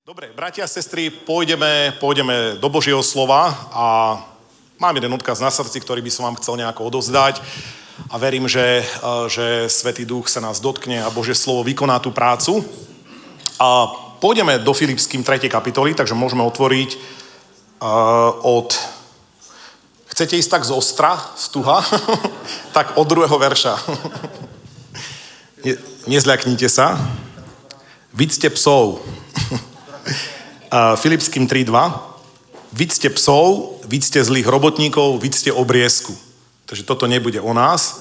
Dobre, bratia a sestry, pôjdeme do Božieho slova a mám jeden odkaz na srdci, ktorý by som vám chcel nejako odovzdať a verím, že Svätý Duch sa nás dotkne a Božie slovo vykoná tú prácu. A pôjdeme do Filipským 3. kapitoly, takže môžeme otvoriť Chcete ísť tak z ostra, z tuha? Tak od 2. verša. Nezľaknite sa. Vidzte psov. Filipským 3.2. Vidzte psov, vidzte zlých robotníkov, vidzte obriezku. Takže toto nebude o nás.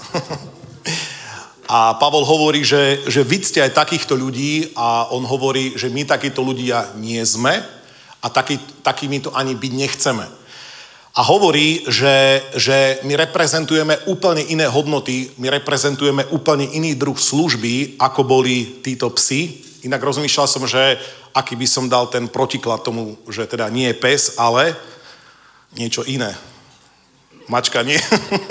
A Pavol hovorí, že vidzte aj takýchto ľudí a on hovorí, že my takíto ľudia nie sme a takými to ani byť nechceme. A hovorí, že my reprezentujeme úplne iné hodnoty, my reprezentujeme úplne iný druh služby, ako boli títo psi. Inak rozmýšľal som, že aký by som dal ten protiklad tomu, že teda nie je pes, ale niečo iné. Mačka nie.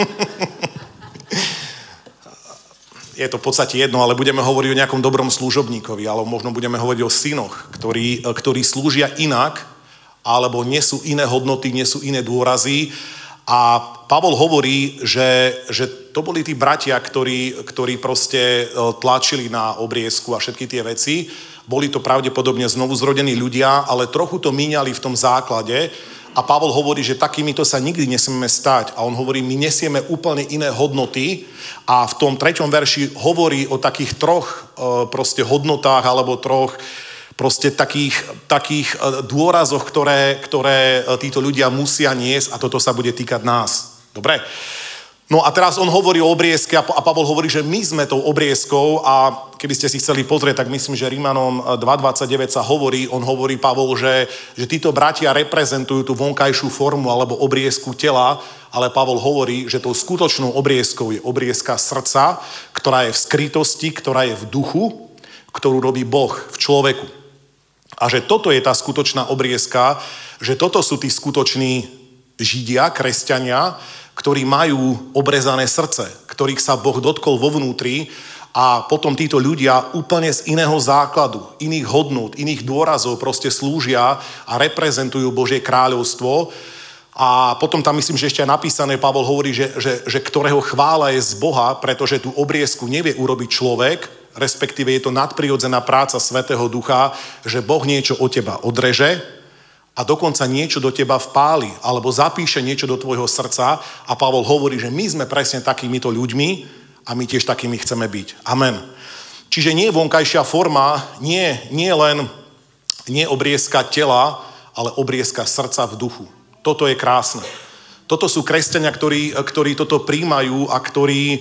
Je to v podstate jedno, ale budeme hovoriť o nejakom dobrom služobníkovi, ale možno budeme hovoriť o synoch, ktorí slúžia inak, alebo nesú iné hodnoty, nesú iné dôrazy. A Pavol hovorí, že to boli tí bratia, ktorí proste tlačili na obriezku a všetky tie veci. Boli to pravdepodobne znovu zrodení ľudia, ale trochu to míňali v tom základe. A Pavol hovorí, že takýmito sa nikdy nesmieme stať. A on hovorí, my nesieme úplne iné hodnoty. A v tom 3. verši hovorí o takých troch proste hodnotách, alebo troch proste takých dôrazoch, ktoré títo ľudia musia niesť a toto sa bude týkať nás. Dobre? No a teraz on hovorí o obriezke a Pavol hovorí, že my sme tou obriezkou a keby ste si chceli pozrieť, tak myslím, že Rímanom 2.29 sa hovorí, on hovorí Pavol, že títo bratia reprezentujú tú vonkajšiu formu alebo obriezku tela, ale Pavol hovorí, že tou skutočnou obriezkou je obriezka srdca, ktorá je v skrytosti, ktorá je v duchu, ktorú robí Boh v človeku. A že toto je tá skutočná obriezka, že toto sú tí skutoční Židia, kresťania, ktorí majú obrezané srdce, ktorých sa Boh dotkol vo vnútri a potom títo ľudia úplne z iného základu, iných hodnôt, iných dôrazov proste slúžia a reprezentujú Božie kráľovstvo. A potom tam myslím, že ešte aj napísané, Pavol hovorí, že ktorého chvála je z Boha, pretože tú obriezku nevie urobiť človek, respektíve je to nadprirodzená práca Svätého Ducha, že Boh niečo od teba odreže a dokonca niečo do teba vpáli, alebo zapíše niečo do tvojho srdca a Pavol hovorí, že my sme presne takýmito ľuďmi a my tiež takými chceme byť. Amen. Čiže nie vonkajšia forma, nie obriezka tela, ale obriezka srdca v duchu. Toto je krásne. Toto sú kresťania, ktorí toto príjmajú a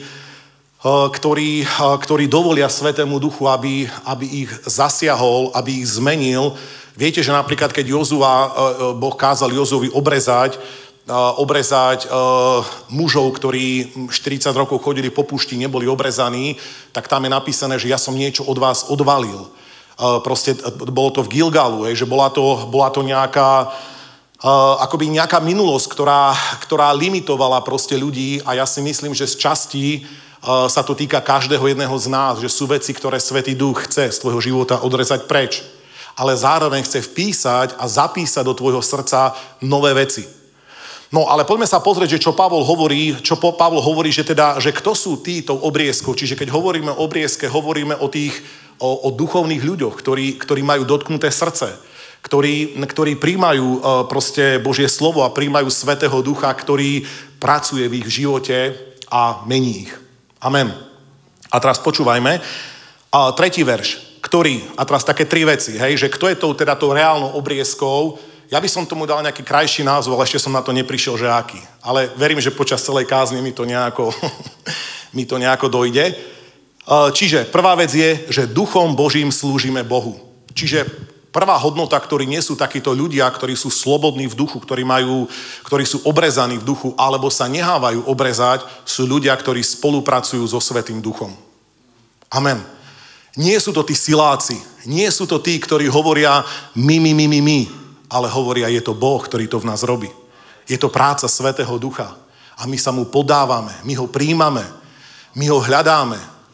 ktorí dovolia Svätému Duchu, aby ich zasiahol, aby ich zmenil. Viete, že napríklad, keď Boh kázal Jozuovi obrezať mužov, ktorí 40 rokov chodili po púšti, neboli obrezaní, tak tam je napísané, že ja som niečo od vás odvalil. Proste bolo to v Gilgalu, že bola to nejaká akoby nejaká minulosť, ktorá limitovala proste ľudí a ja si myslím, že z časti sa to týka každého jedného z nás, že sú veci, ktoré Svätý Duch chce z tvojho života odrezať preč. Ale zároveň chce vpísať a zapísať do tvojho srdca nové veci. No, ale poďme sa pozrieť, že čo Pavol hovorí, že kto sú títo obriezkou. Čiže keď hovoríme o obriezke, hovoríme o duchovných ľuďoch, ktorí majú dotknuté srdce, ktorí príjmajú proste Božie slovo a príjmajú Svätého Ducha, ktorý pracuje v ich živote a mení ich. Amen. A teraz počúvajme. 3. verš. A teraz také 3 veci, že kto je tou reálnou obriezkou. Ja by som tomu dal nejaký krajší názov, ale ešte som na to neprišiel, že aký. Ale verím, že počas celej kázne mi to nejako dojde. Čiže prvá vec je, že duchom Božím slúžime Bohu. Čiže prvá hodnota, ktorí nie sú takíto ľudia, ktorí sú slobodní v duchu, ktorí sú obrezaní v duchu, alebo sa nehávajú obrezať, sú ľudia, ktorí spolupracujú so Svätým Duchom. Amen. Nie sú to tí siláci, nie sú to tí, ktorí hovoria my, ale hovoria, je to Boh, ktorý to v nás robí. Je to práca Svätého Ducha a my sa mu podávame, my ho príjmame, my ho hľadáme,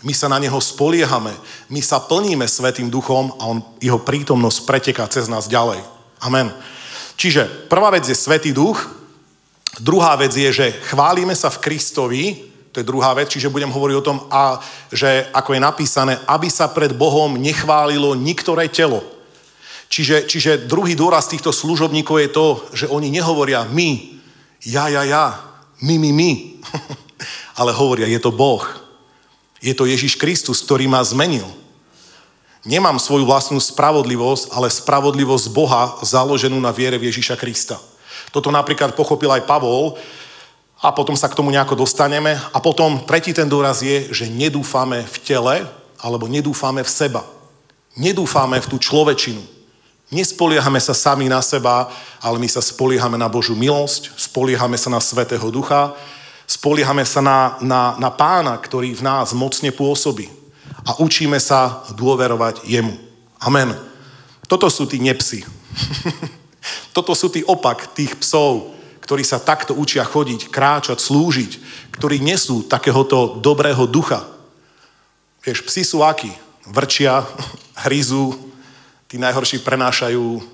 My sa na neho spoliehame. My sa plníme Svätým Duchom a jeho prítomnosť preteká cez nás ďalej. Amen. Čiže prvá vec je Svätý Duch. Druhá vec je, že chválime sa v Kristovi. To je druhá vec. Čiže budem hovoriť o tom, že ako je napísané, aby sa pred Bohom nechválilo niktoré telo. Čiže druhý dôraz týchto služobníkov je to, že oni nehovoria my, ja, my. Ale hovoria, je to Boh. Je to Ježiš Kristus, ktorý ma zmenil. Nemám svoju vlastnú spravodlivosť, ale spravodlivosť Boha založenú na viere v Ježiša Krista. Toto napríklad pochopil aj Pavol a potom sa k tomu nejako dostaneme. A potom tretí ten dôraz je, že nedúfame v tele alebo nedúfame v seba. Nedúfame v tú človečinu. Nespoliehame sa sami na seba, ale my sa spoliehame na Božiu milosť, spoliehame sa na Svätého Ducha, spoliehame sa na Pána, ktorý v nás mocne pôsobí a učíme sa dôverovať jemu. Amen. Toto sú tí nepsi. Toto sú tí opak tých psov, ktorí sa takto učia chodiť, kráčať, slúžiť, ktorí nesú takéhoto dobrého ducha. Vieš, psi sú akí? Vrčia, hryzú, tí najhorší prenášajú.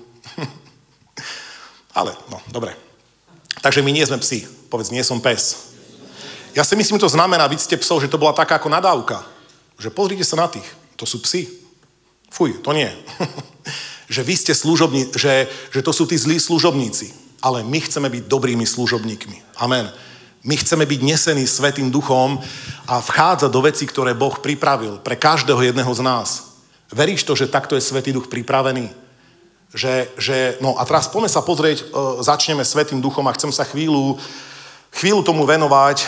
Ale, no, dobre. Takže my nie sme psi. Povedz, nie som pes. Ja si myslím, to znamená, vidíte psov, že to bola taká ako nadávka. Že pozrite sa na tých. To sú psi. Fuj, to nie. Že vy ste služobníci, že to sú tí zlí služobníci. Ale my chceme byť dobrými služobníkmi. Amen. My chceme byť nesení Svätým Duchom a vchádzať do vecí, ktoré Boh pripravil pre každého jedného z nás. Veríš to, že takto je Svätý Duch pripravený? No a teraz poďme sa pozrieť, začneme Svätým Duchom a chcem sa chvíľu tomu venovať,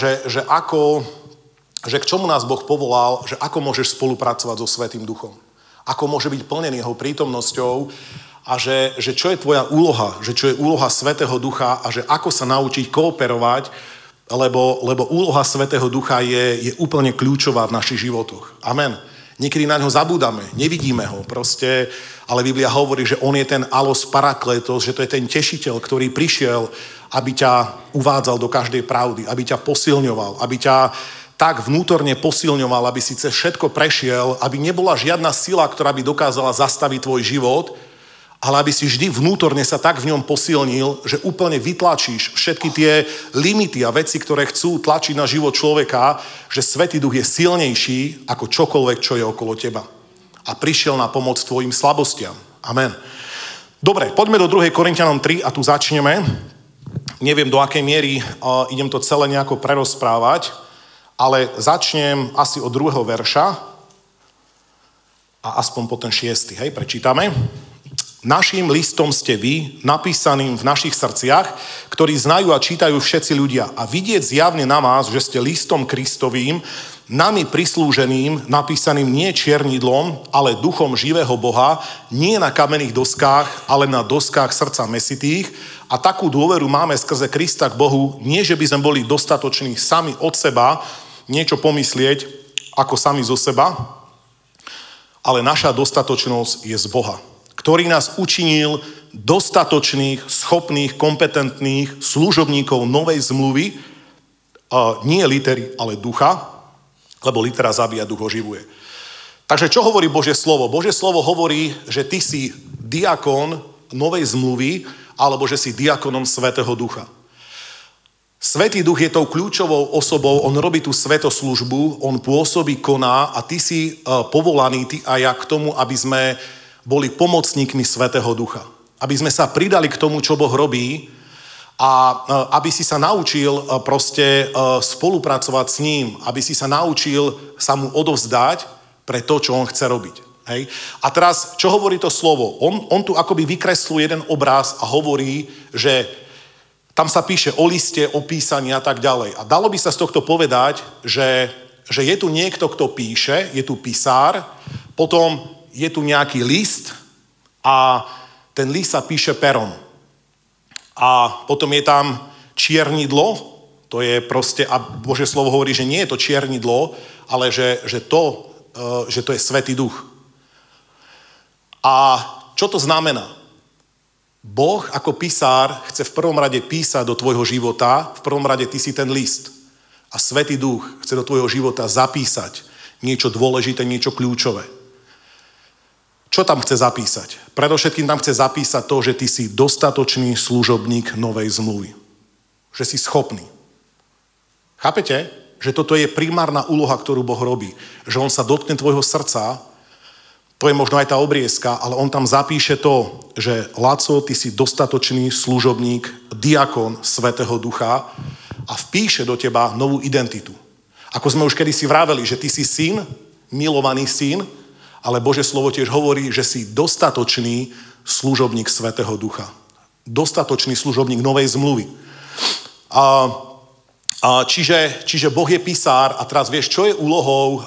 že k čomu nás Boh povolal, že ako môžeš spolupracovať so Svätým Duchom. Ako môže byť plnený jeho prítomnosťou a že čo je tvoja úloha, že čo je úloha Svätého Ducha a že ako sa naučiť kooperovať, lebo úloha Svätého Ducha je úplne kľúčová v našich životoch. Amen. Niekedy na ňo zabúdame, nevidíme ho proste, ale Biblia hovorí, že on je ten alos parakletos, že to je ten tešiteľ, ktorý prišiel, aby ťa uvádzal do každej pravdy, aby ťa posilňoval, aby ťa tak vnútorne posilňoval, aby si cez všetko prešiel, aby nebola žiadna sila, ktorá by dokázala zastaviť tvoj život, ale aby si vždy vnútorne sa tak v ňom posilnil, že úplne vytlačíš všetky tie limity a veci, ktoré chcú tlačiť na život človeka, že Svätý Duch je silnejší ako čokoľvek, čo je okolo teba. A prišiel na pomoc tvojim slabostiam. Amen. Dobre, poďme do 2. Korinťanom 3 a tu začneme. Neviem, do akej miery idem to celé nejako prerozprávať, ale začnem asi od 2. verša a aspoň po ten 6. Hej, prečítame. Naším listom ste vy, napísaným v našich srdciach, ktorí znajú a čítajú všetci ľudia. A vidieť zjavne na vás, že ste listom Kristovým, nami prislúženým, napísaným nie čiernidlom, ale duchom živého Boha, nie na kamenných doskách, ale na doskách srdca mäsitých. A takú dôveru máme skrze Krista k Bohu, nie že by sme boli dostatoční sami od seba, niečo pomyslieť, ako sami zo seba, ale naša dostatočnosť je z Boha, ktorý nás učinil dostatočných, schopných, kompetentných služobníkov novej zmluvy, nie litery, ale ducha, lebo litera zabíja, duch oživuje. Takže čo hovorí Božie slovo? Božie slovo hovorí, že ty si diakon novej zmluvy, alebo že si diakonom Svätého Ducha. Svätý Duch je tou kľúčovou osobou, on robí tú svätoslužbu, on pôsobí, koná a ty si povolaný, ty a ja k tomu, aby sme boli pomocníkmi Svätého Ducha. Aby sme sa pridali k tomu, čo Boh robí a aby si sa naučil proste spolupracovať s ním, aby si sa naučil sa mu odovzdať pre to, čo on chce robiť. Hej? A teraz, čo hovorí to slovo? On tu akoby vykresluje jeden obraz a hovorí, že tam sa píše o liste, o písaní a tak ďalej. A dalo by sa z tohto povedať, že je tu niekto, kto píše, je tu pisár, potom je tu nejaký list a ten list sa píše perom. A potom je tam čiernidlo, to je proste, a Božie slovo hovorí, že nie je to čiernidlo, ale že to je Svätý Duch. A čo to znamená? Boh ako pisár chce v prvom rade písať do tvojho života, v prvom rade ty si ten list. A Svätý Duch chce do tvojho života zapísať Niečo dôležité, niečo kľúčové. Čo tam chce zapísať? Predovšetkým tam chce zapísať to, že ty si dostatočný služobník novej zmluvy. Že si schopný. Chápete? Že toto je primárna úloha, ktorú Boh robí. Že on sa dotkne tvojho srdca, to je možno aj tá obriezka, ale on tam zapíše to, že Laco, ty si dostatočný služobník, diakon Svätého Ducha a vpíše do teba novú identitu. Ako sme už kedysi vraveli, že ty si syn, milovaný syn, ale Božie slovo tiež hovorí, že si dostatočný služobník Svätého Ducha. Dostatočný služobník novej zmluvy. Čiže Boh je pisár a teraz vieš, čo je úlohou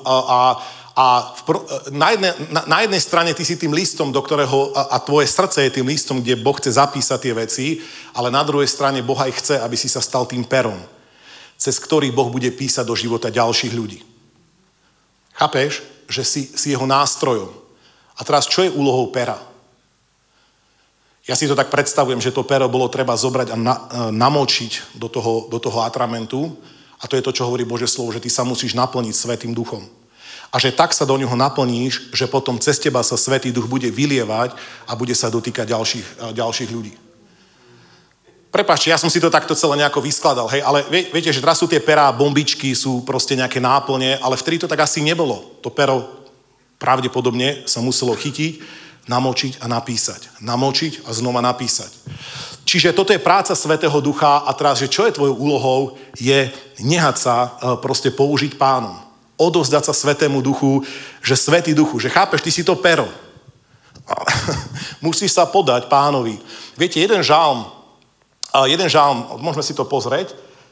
na jednej strane ty si tým listom, do ktorého a tvoje srdce je tým listom, kde Boh chce zapísať tie veci, ale na druhej strane Boh aj chce, aby si sa stal tým perom, cez ktorý Boh bude písať do života ďalších ľudí. Chápeš? Že si jeho nástrojom. A teraz, čo je úlohou pera? Ja si to tak predstavujem, že to pero bolo treba zobrať a namočiť do toho atramentu. A to je to, čo hovorí Božie slovo, že ty sa musíš naplniť Svätým Duchom. A že tak sa do neho naplníš, že potom cez teba sa Svätý Duch bude vylievať a bude sa dotýkať ďalších ľudí. Prepáčte, ja som si to takto celé nejako vyskladal, hej, ale viete, že teraz sú tie perá, bombičky, sú proste nejaké náplne, ale vtedy to tak asi nebolo. To pero pravdepodobne sa muselo chytiť, namočiť a napísať. Namočiť a znova napísať. Čiže toto je práca Svätého Ducha a teraz, že čo je tvojou úlohou, je nehať sa proste použiť Pánom. Odovzdať sa Svätému Duchu, že Svätý Duchu, že chápeš, ty si to pero. Musíš sa podať Pánovi. Viete, jeden žalm, môžeme si to pozrieť,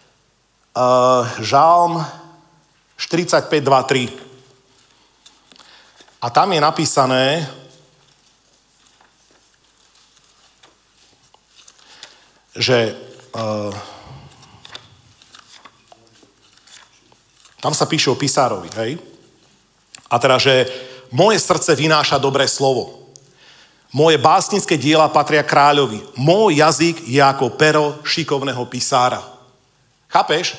žalm 45, 2, 3. A tam je napísané, že tam sa píše o pisárovi, hej? A teda, že moje srdce vynáša dobré slovo. Moje básnické diela patria kráľovi. Môj jazyk je ako pero šikovného pisára. Chápeš?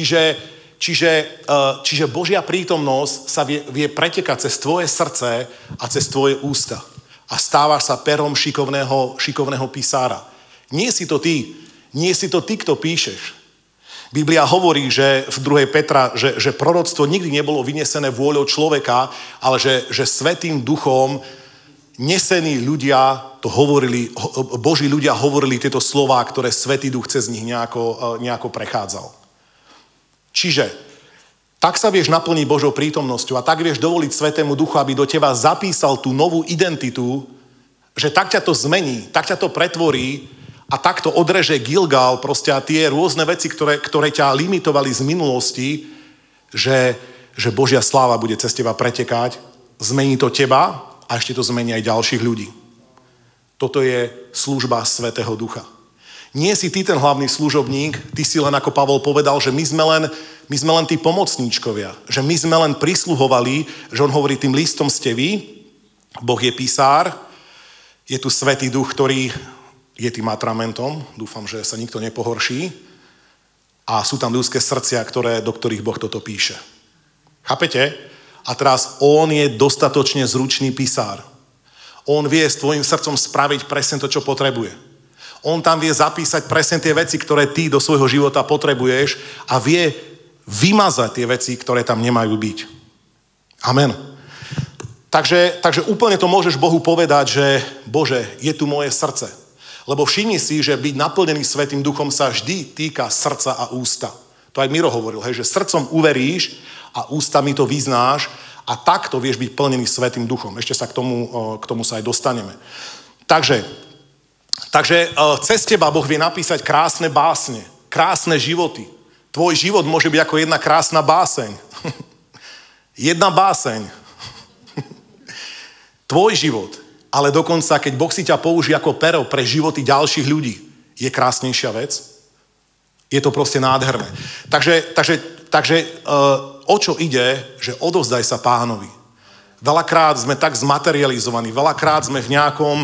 Čiže Božia prítomnosť sa vie pretekať cez tvoje srdce a cez tvoje ústa. A stávaš sa perom šikovného pisára. Nie si to ty. Nie si to ty, kto píšeš. Biblia hovorí, že v 2. Petra, že proroctvo nikdy nebolo vynesené vôľou človeka, ale že Svätým Duchom nesení ľudia to hovorili, Boží ľudia hovorili tieto slová, ktoré Svätý Duch cez nich nejako prechádzal. Čiže tak sa vieš naplniť Božou prítomnosťou a tak vieš dovoliť Svätému Duchu, aby do teba zapísal tú novú identitu, že tak ťa to zmení, tak ťa to pretvorí a tak to odreže Gilgal, proste a tie rôzne veci, ktoré ťa limitovali z minulosti, že Božia sláva bude cez teba pretekať, zmení to teba a ešte to zmení aj ďalších ľudí. Toto je služba Svätého Ducha. Nie si ty ten hlavný služobník, ty si len, ako Pavol povedal, že my sme len tí pomocníčkovia, že my sme len prisluhovali, že on hovorí, tým listom ste vy, Boh je písár, je tu Svätý Duch, ktorý je tým atramentom, dúfam, že sa nikto nepohorší, a sú tam ľudské srdcia, do ktorých Boh toto píše. Chápete? A teraz on je dostatočne zručný pisár. On vie s tvojim srdcom spraviť presne to, čo potrebuje. On tam vie zapísať presne tie veci, ktoré ty do svojho života potrebuješ a vie vymazať tie veci, ktoré tam nemajú byť. Amen. Takže úplne to môžeš Bohu povedať, že Bože, je tu moje srdce. Lebo všimni si, že byť naplnený Svätým Duchom sa vždy týka srdca a ústa. To aj Miro hovoril, hej, že srdcom uveríš a ústami to vyznáš a takto vieš byť plnený Svätým Duchom. Ešte sa k tomu sa aj dostaneme. Takže cez teba Boh vie napísať krásne básne, krásne životy. Tvoj život môže byť ako jedna krásna báseň. Jedna báseň. Tvoj život. Ale dokonca, keď Boh si ťa použije ako pero pre životy ďalších ľudí, je krásnejšia vec. Je to proste nádherné. Takže o čo ide, že odovzdaj sa Pánovi. Veľakrát sme tak zmaterializovaní, veľakrát sme v nejakom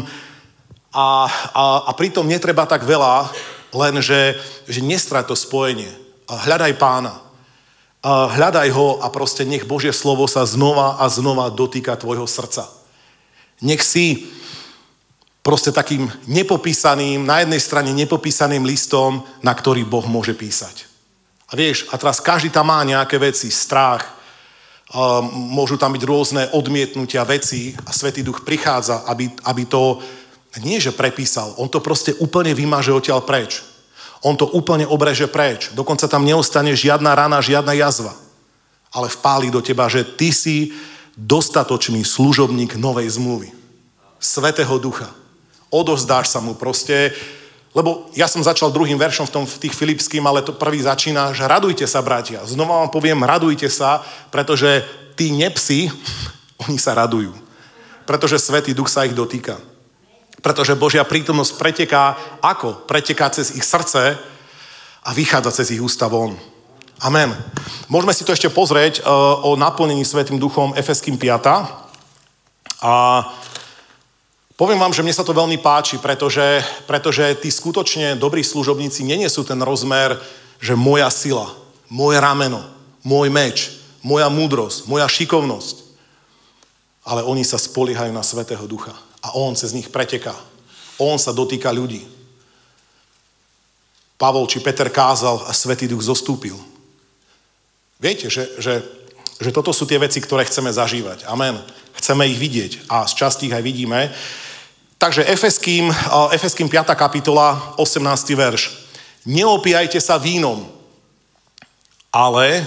a pritom netreba tak veľa, len že nestrať to spojenie. Hľadaj Pána. hľadaj ho a proste nech Božie slovo sa znova a znova dotýka tvojho srdca. Nech si proste takým nepopísaným, na jednej strane nepopísaným listom, na ktorý Boh môže písať. A vieš, a teraz každý tam má nejaké veci, strach, môžu tam byť rôzne odmietnutia vecí a Svätý Duch prichádza, aby to nie že prepísal, on to proste úplne vymaže odtiaľ preč. On to úplne obreže preč. Dokonca tam neostane žiadna rana, žiadna jazva. Ale vpáli do teba, že ty si dostatočný služobník novej zmluvy. Svätého Ducha. Odovzdáš sa mu proste, lebo ja som začal druhým veršom v tých Filipským, ale to prvý začína, že radujte sa, bratia. Znova vám poviem, radujte sa, pretože tí nepsi, oni sa radujú. Pretože Svätý Duch sa ich dotýka. Pretože Božia prítomnosť preteká, ako? Preteká cez ich srdce a vychádza cez ich ústa von. Amen. Môžeme si to ešte pozrieť o naplnení Svätým Duchom Efeským 5. A poviem vám, že mne sa to veľmi páči, pretože tí skutočne dobrí služobníci nenesú ten rozmer, že moja sila, moje rameno, môj meč, moja múdrosť, moja šikovnosť. Ale oni sa spoliehajú na Svätého Ducha. A on cez nich preteká. On sa dotýka ľudí. Pavol či Peter kázal a Svätý Duch zostúpil. Viete, že toto sú tie veci, ktoré chceme zažívať. Amen. Chceme ich vidieť a z časti ich aj vidíme. Takže Efeským 5. kapitola, 18. verš. Neopíjajte sa vínom, ale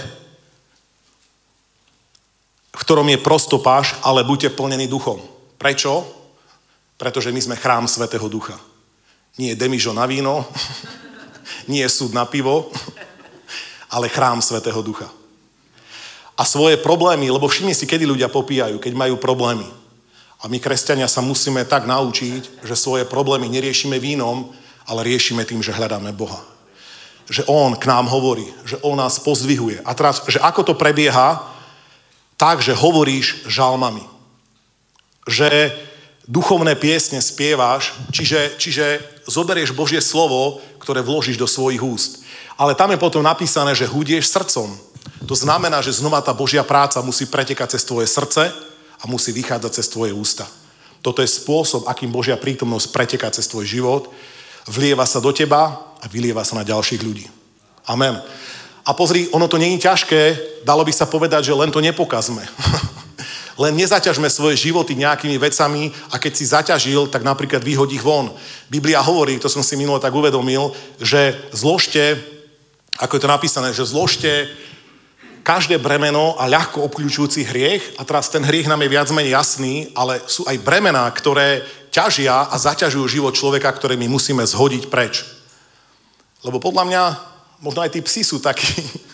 v ktorom je prostopáš, ale buďte plnení duchom. Prečo? Pretože my sme chrám Svätého Ducha. Nie je demižo na víno, nie je súd na pivo, ale chrám Svätého Ducha. A svoje problémy, lebo všimni si, kedy ľudia popíjajú, keď majú problémy. A my, kresťania, sa musíme tak naučiť, že svoje problémy neriešime vínom, ale riešime tým, že hľadáme Boha. Že on k nám hovorí, že on nás pozdvihuje. A teraz, že ako to prebieha, tak, že hovoríš žalmami. Že duchovné piesne spievaš, čiže zoberieš Božie slovo, ktoré vložíš do svojich úst. Ale tam je potom napísané, že hudieš srdcom. To znamená, že znova tá Božia práca musí pretekať cez tvoje srdce a musí vychádzať cez tvoje ústa. Toto je spôsob, akým Božia prítomnosť preteká cez tvoj život, vlieva sa do teba a vylieva sa na ďalších ľudí. Amen. A pozri, ono to nie je ťažké, dalo by sa povedať, že len to nepokazme. Len nezaťažme svoje životy nejakými vecami a keď si zaťažil, tak napríklad vyhodí ich von. Biblia hovorí, to som si minule tak uvedomil, že zložte, ako je to napísané, že zložte každé bremeno a ľahko obkľúčujúci hriech a teraz ten hriech nám je viac menej jasný, ale sú aj bremená, ktoré ťažia a zaťažujú život človeka, ktoré my musíme zhodiť preč. Lebo podľa mňa, možno aj tí psi sú takí,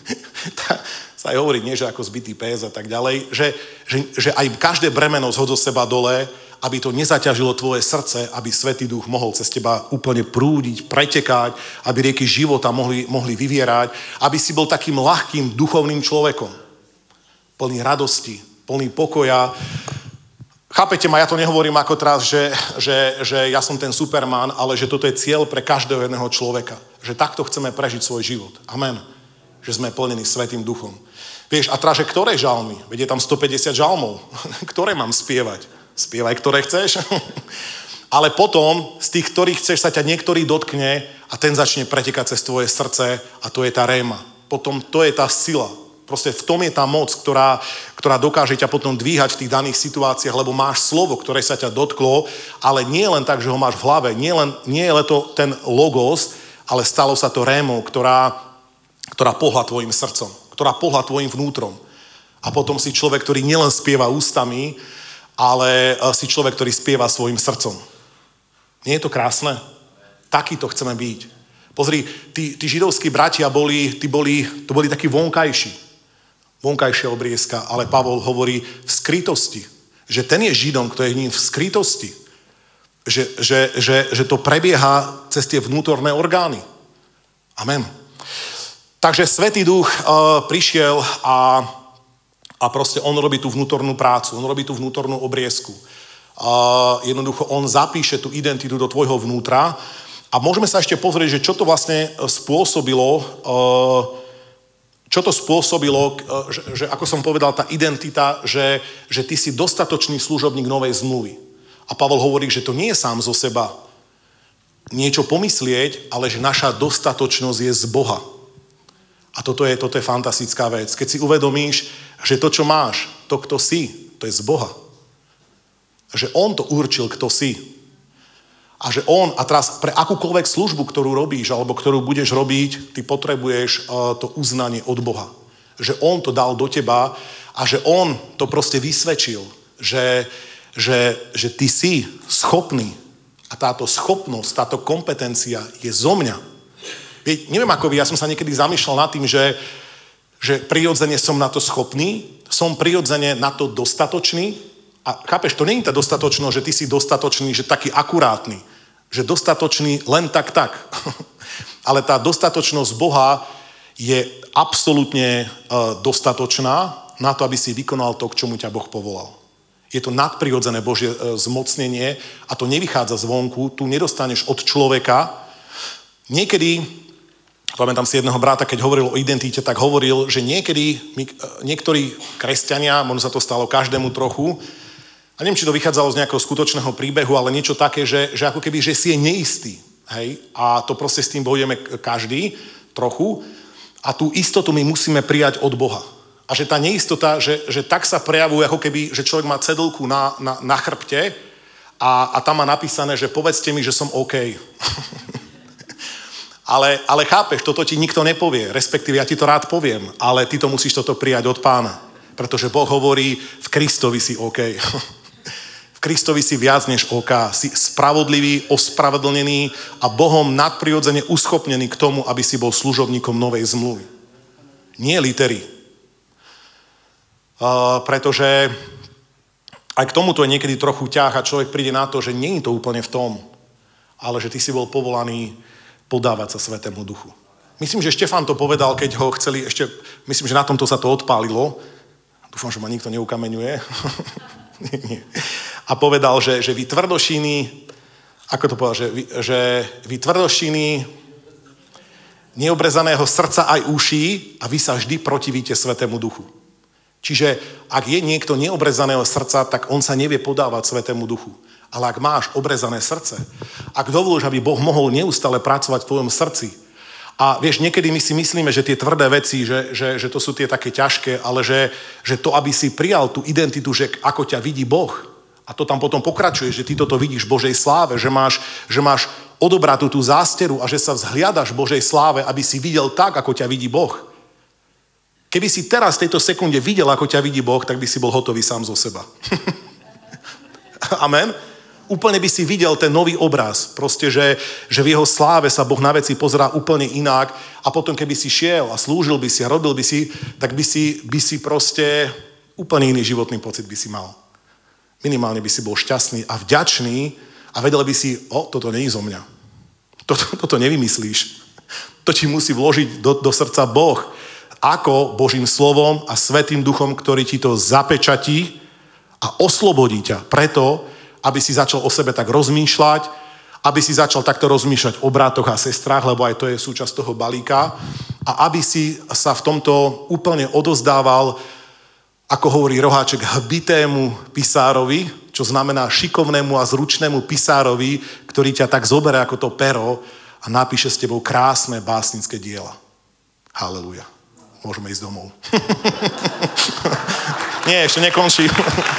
sa aj hovorí, nie že ako zbitý pes a tak ďalej, že aj každé bremeno zhod zo seba dole, aby to nezaťažilo tvoje srdce, aby Svätý Duch mohol cez teba úplne prúdiť, pretekať, aby rieky života mohli vyvierať, aby si bol takým ľahkým duchovným človekom. Plný radosti, plný pokoja. Chápete ma, ja to nehovorím ako teraz, že ja som ten Superman, ale že toto je cieľ pre každého jedného človeka. Že takto chceme prežiť svoj život. Amen. Že sme plnení Svätým Duchom. Vieš, a teraz, že ktoré žalmy? Veď je tam 150 žalmov. Ktoré mám spievať? Spievaj, ktoré chceš. Ale potom, z tých, ktorých chceš, sa ťa niektorý dotkne a ten začne pretekať cez tvoje srdce a to je tá réma. Potom to je tá sila. Proste v tom je tá moc, ktorá dokáže ťa potom dvíhať v tých daných situáciách, lebo máš slovo, ktoré sa ťa dotklo, ale nie len tak, že ho máš v hlave, nie je to ten logos, ale stalo sa to rémou, ktorá pohla tvojim srdcom, ktorá pohla tvojim vnútrom. A potom si človek, ktorý nielen spieva ústami, ale si človek, ktorý spieva svojim srdcom. Nie je to krásne? Takýto chceme byť. Pozri, tí židovskí bratia to boli takí vonkajšia obriezka, ale Pavol hovorí v skrytosti, že ten je Židom, kto je ním v skrytosti, že to prebieha cez tie vnútorné orgány. Amen. Takže Svätý Duch prišiel a proste on robí tú vnútornú prácu, on robí tú vnútornú obriezku. Jednoducho on zapíše tú identitu do tvojho vnútra a môžeme sa ešte pozrieť, že čo to vlastne spôsobilo Čo to spôsobilo, že ako som povedal, tá identita, že ty si dostatočný služobník novej zmluvy. A Pavol hovorí, že to nie je sám zo seba niečo pomyslieť, ale že naša dostatočnosť je z Boha. A toto je fantastická vec. Keď si uvedomíš, že to, čo máš, to, kto si, to je z Boha. Že on to určil, kto si. A že on, a teraz pre akúkoľvek službu, ktorú robíš, alebo ktorú budeš robiť, ty potrebuješ to uznanie od Boha. Že on to dal do teba a že on to proste vysvedčil. Že ty si schopný a táto schopnosť, táto kompetencia je zo mňa. Neviem ako vy, ja som sa niekedy zamýšľal nad tým, že prirodzene som na to schopný, som prirodzene na to dostatočný. A chápeš, to nie je tá dostatočnosť, že ty si dostatočný, že taký akurátny, že dostatočný len tak. Ale tá dostatočnosť Boha je absolútne dostatočná na to, aby si vykonal to, k čomu ťa Boh povolal. Je to nadprirodzené Božie zmocnenie a to nevychádza zvonku, tu nedostaneš od človeka. Niekedy, pamätám si jedného brata, keď hovoril o identite, tak hovoril, že niektorí kresťania, možno sa to stalo každému trochu, a neviem, či to vychádzalo z nejakého skutočného príbehu, ale niečo také, že ako keby, že si je neistý. Hej? A to proste s tým bojujeme každý trochu. A tú istotu my musíme prijať od Boha. A že tá neistota, že tak sa prejavuje, ako keby, že človek má cedulku na chrbte a tam má napísané, že povedzte mi, že som OK. ale chápeš, toto ti nikto nepovie, respektíve ja ti to rád poviem, ale ty to musíš toto prijať od Pána. Pretože Boh hovorí, v Kristovi si OK. V Kristovi si viac než OK. Si spravodlivý, ospravedlnený a Bohom nadprirodzene uschopnený k tomu, aby si bol služobníkom novej zmluvy. Nie litery. Pretože aj k tomuto je niekedy trochu ťah a človek príde na to, že nie je to úplne v tom, ale že ty si bol povolaný podávať sa Svätému Duchu. Myslím, že Štefan to povedal, keď ho chceli ešte, myslím, že na tomto sa to odpálilo. Dúfam, že ma nikto neukameňuje. Nie. A povedal, že vy tvrdošíny, ako to povedal, že vy tvrdošíny neobrezaného srdca aj uší a vy sa vždy protivíte Svätému Duchu. Čiže ak je niekto neobrezaného srdca, tak on sa nevie podávať Svätému Duchu. Ale ak máš obrezané srdce, ak dovolíš, aby Boh mohol neustále pracovať v tvojom srdci, a vieš, niekedy my si myslíme, že tie tvrdé veci, že to sú tie také ťažké, ale že to, aby si prijal tú identitu, že ako ťa vidí Boh, a to tam potom pokračuje, že ty toto vidíš v Božej sláve, že máš odobratú tú zásteru a že sa vzhliadaš v Božej sláve, aby si videl tak, ako ťa vidí Boh. Keby si teraz v tejto sekunde videl, ako ťa vidí Boh, tak by si bol hotový sám zo seba. Amen? Úplne by si videl ten nový obraz. Proste, že v jeho sláve sa Boh na veci pozerá úplne inak a potom, keby si šiel a slúžil by si a robil by si, tak by si proste úplne iný životný pocit by si mal. Minimálne by si bol šťastný a vďačný a vedel by si, toto nie je zo mňa. Toto nevymyslíš. To ti musí vložiť do srdca Boh. Ako Božím slovom a Svätým Duchom, ktorý ti to zapečatí a oslobodí ťa preto, aby si začal o sebe tak rozmýšľať, aby si začal takto rozmýšľať o bratoch a sestrách, lebo aj to je súčasť toho balíka, a aby si sa v tomto úplne odozdával, ako hovorí Roháček, hbitému pisárovi, čo znamená šikovnému a zručnému pisárovi, ktorý ťa tak zoberie ako to pero a napíše s tebou krásne básnické diela. Haleluja. Môžeme ísť domov. Nie, ešte nekončí.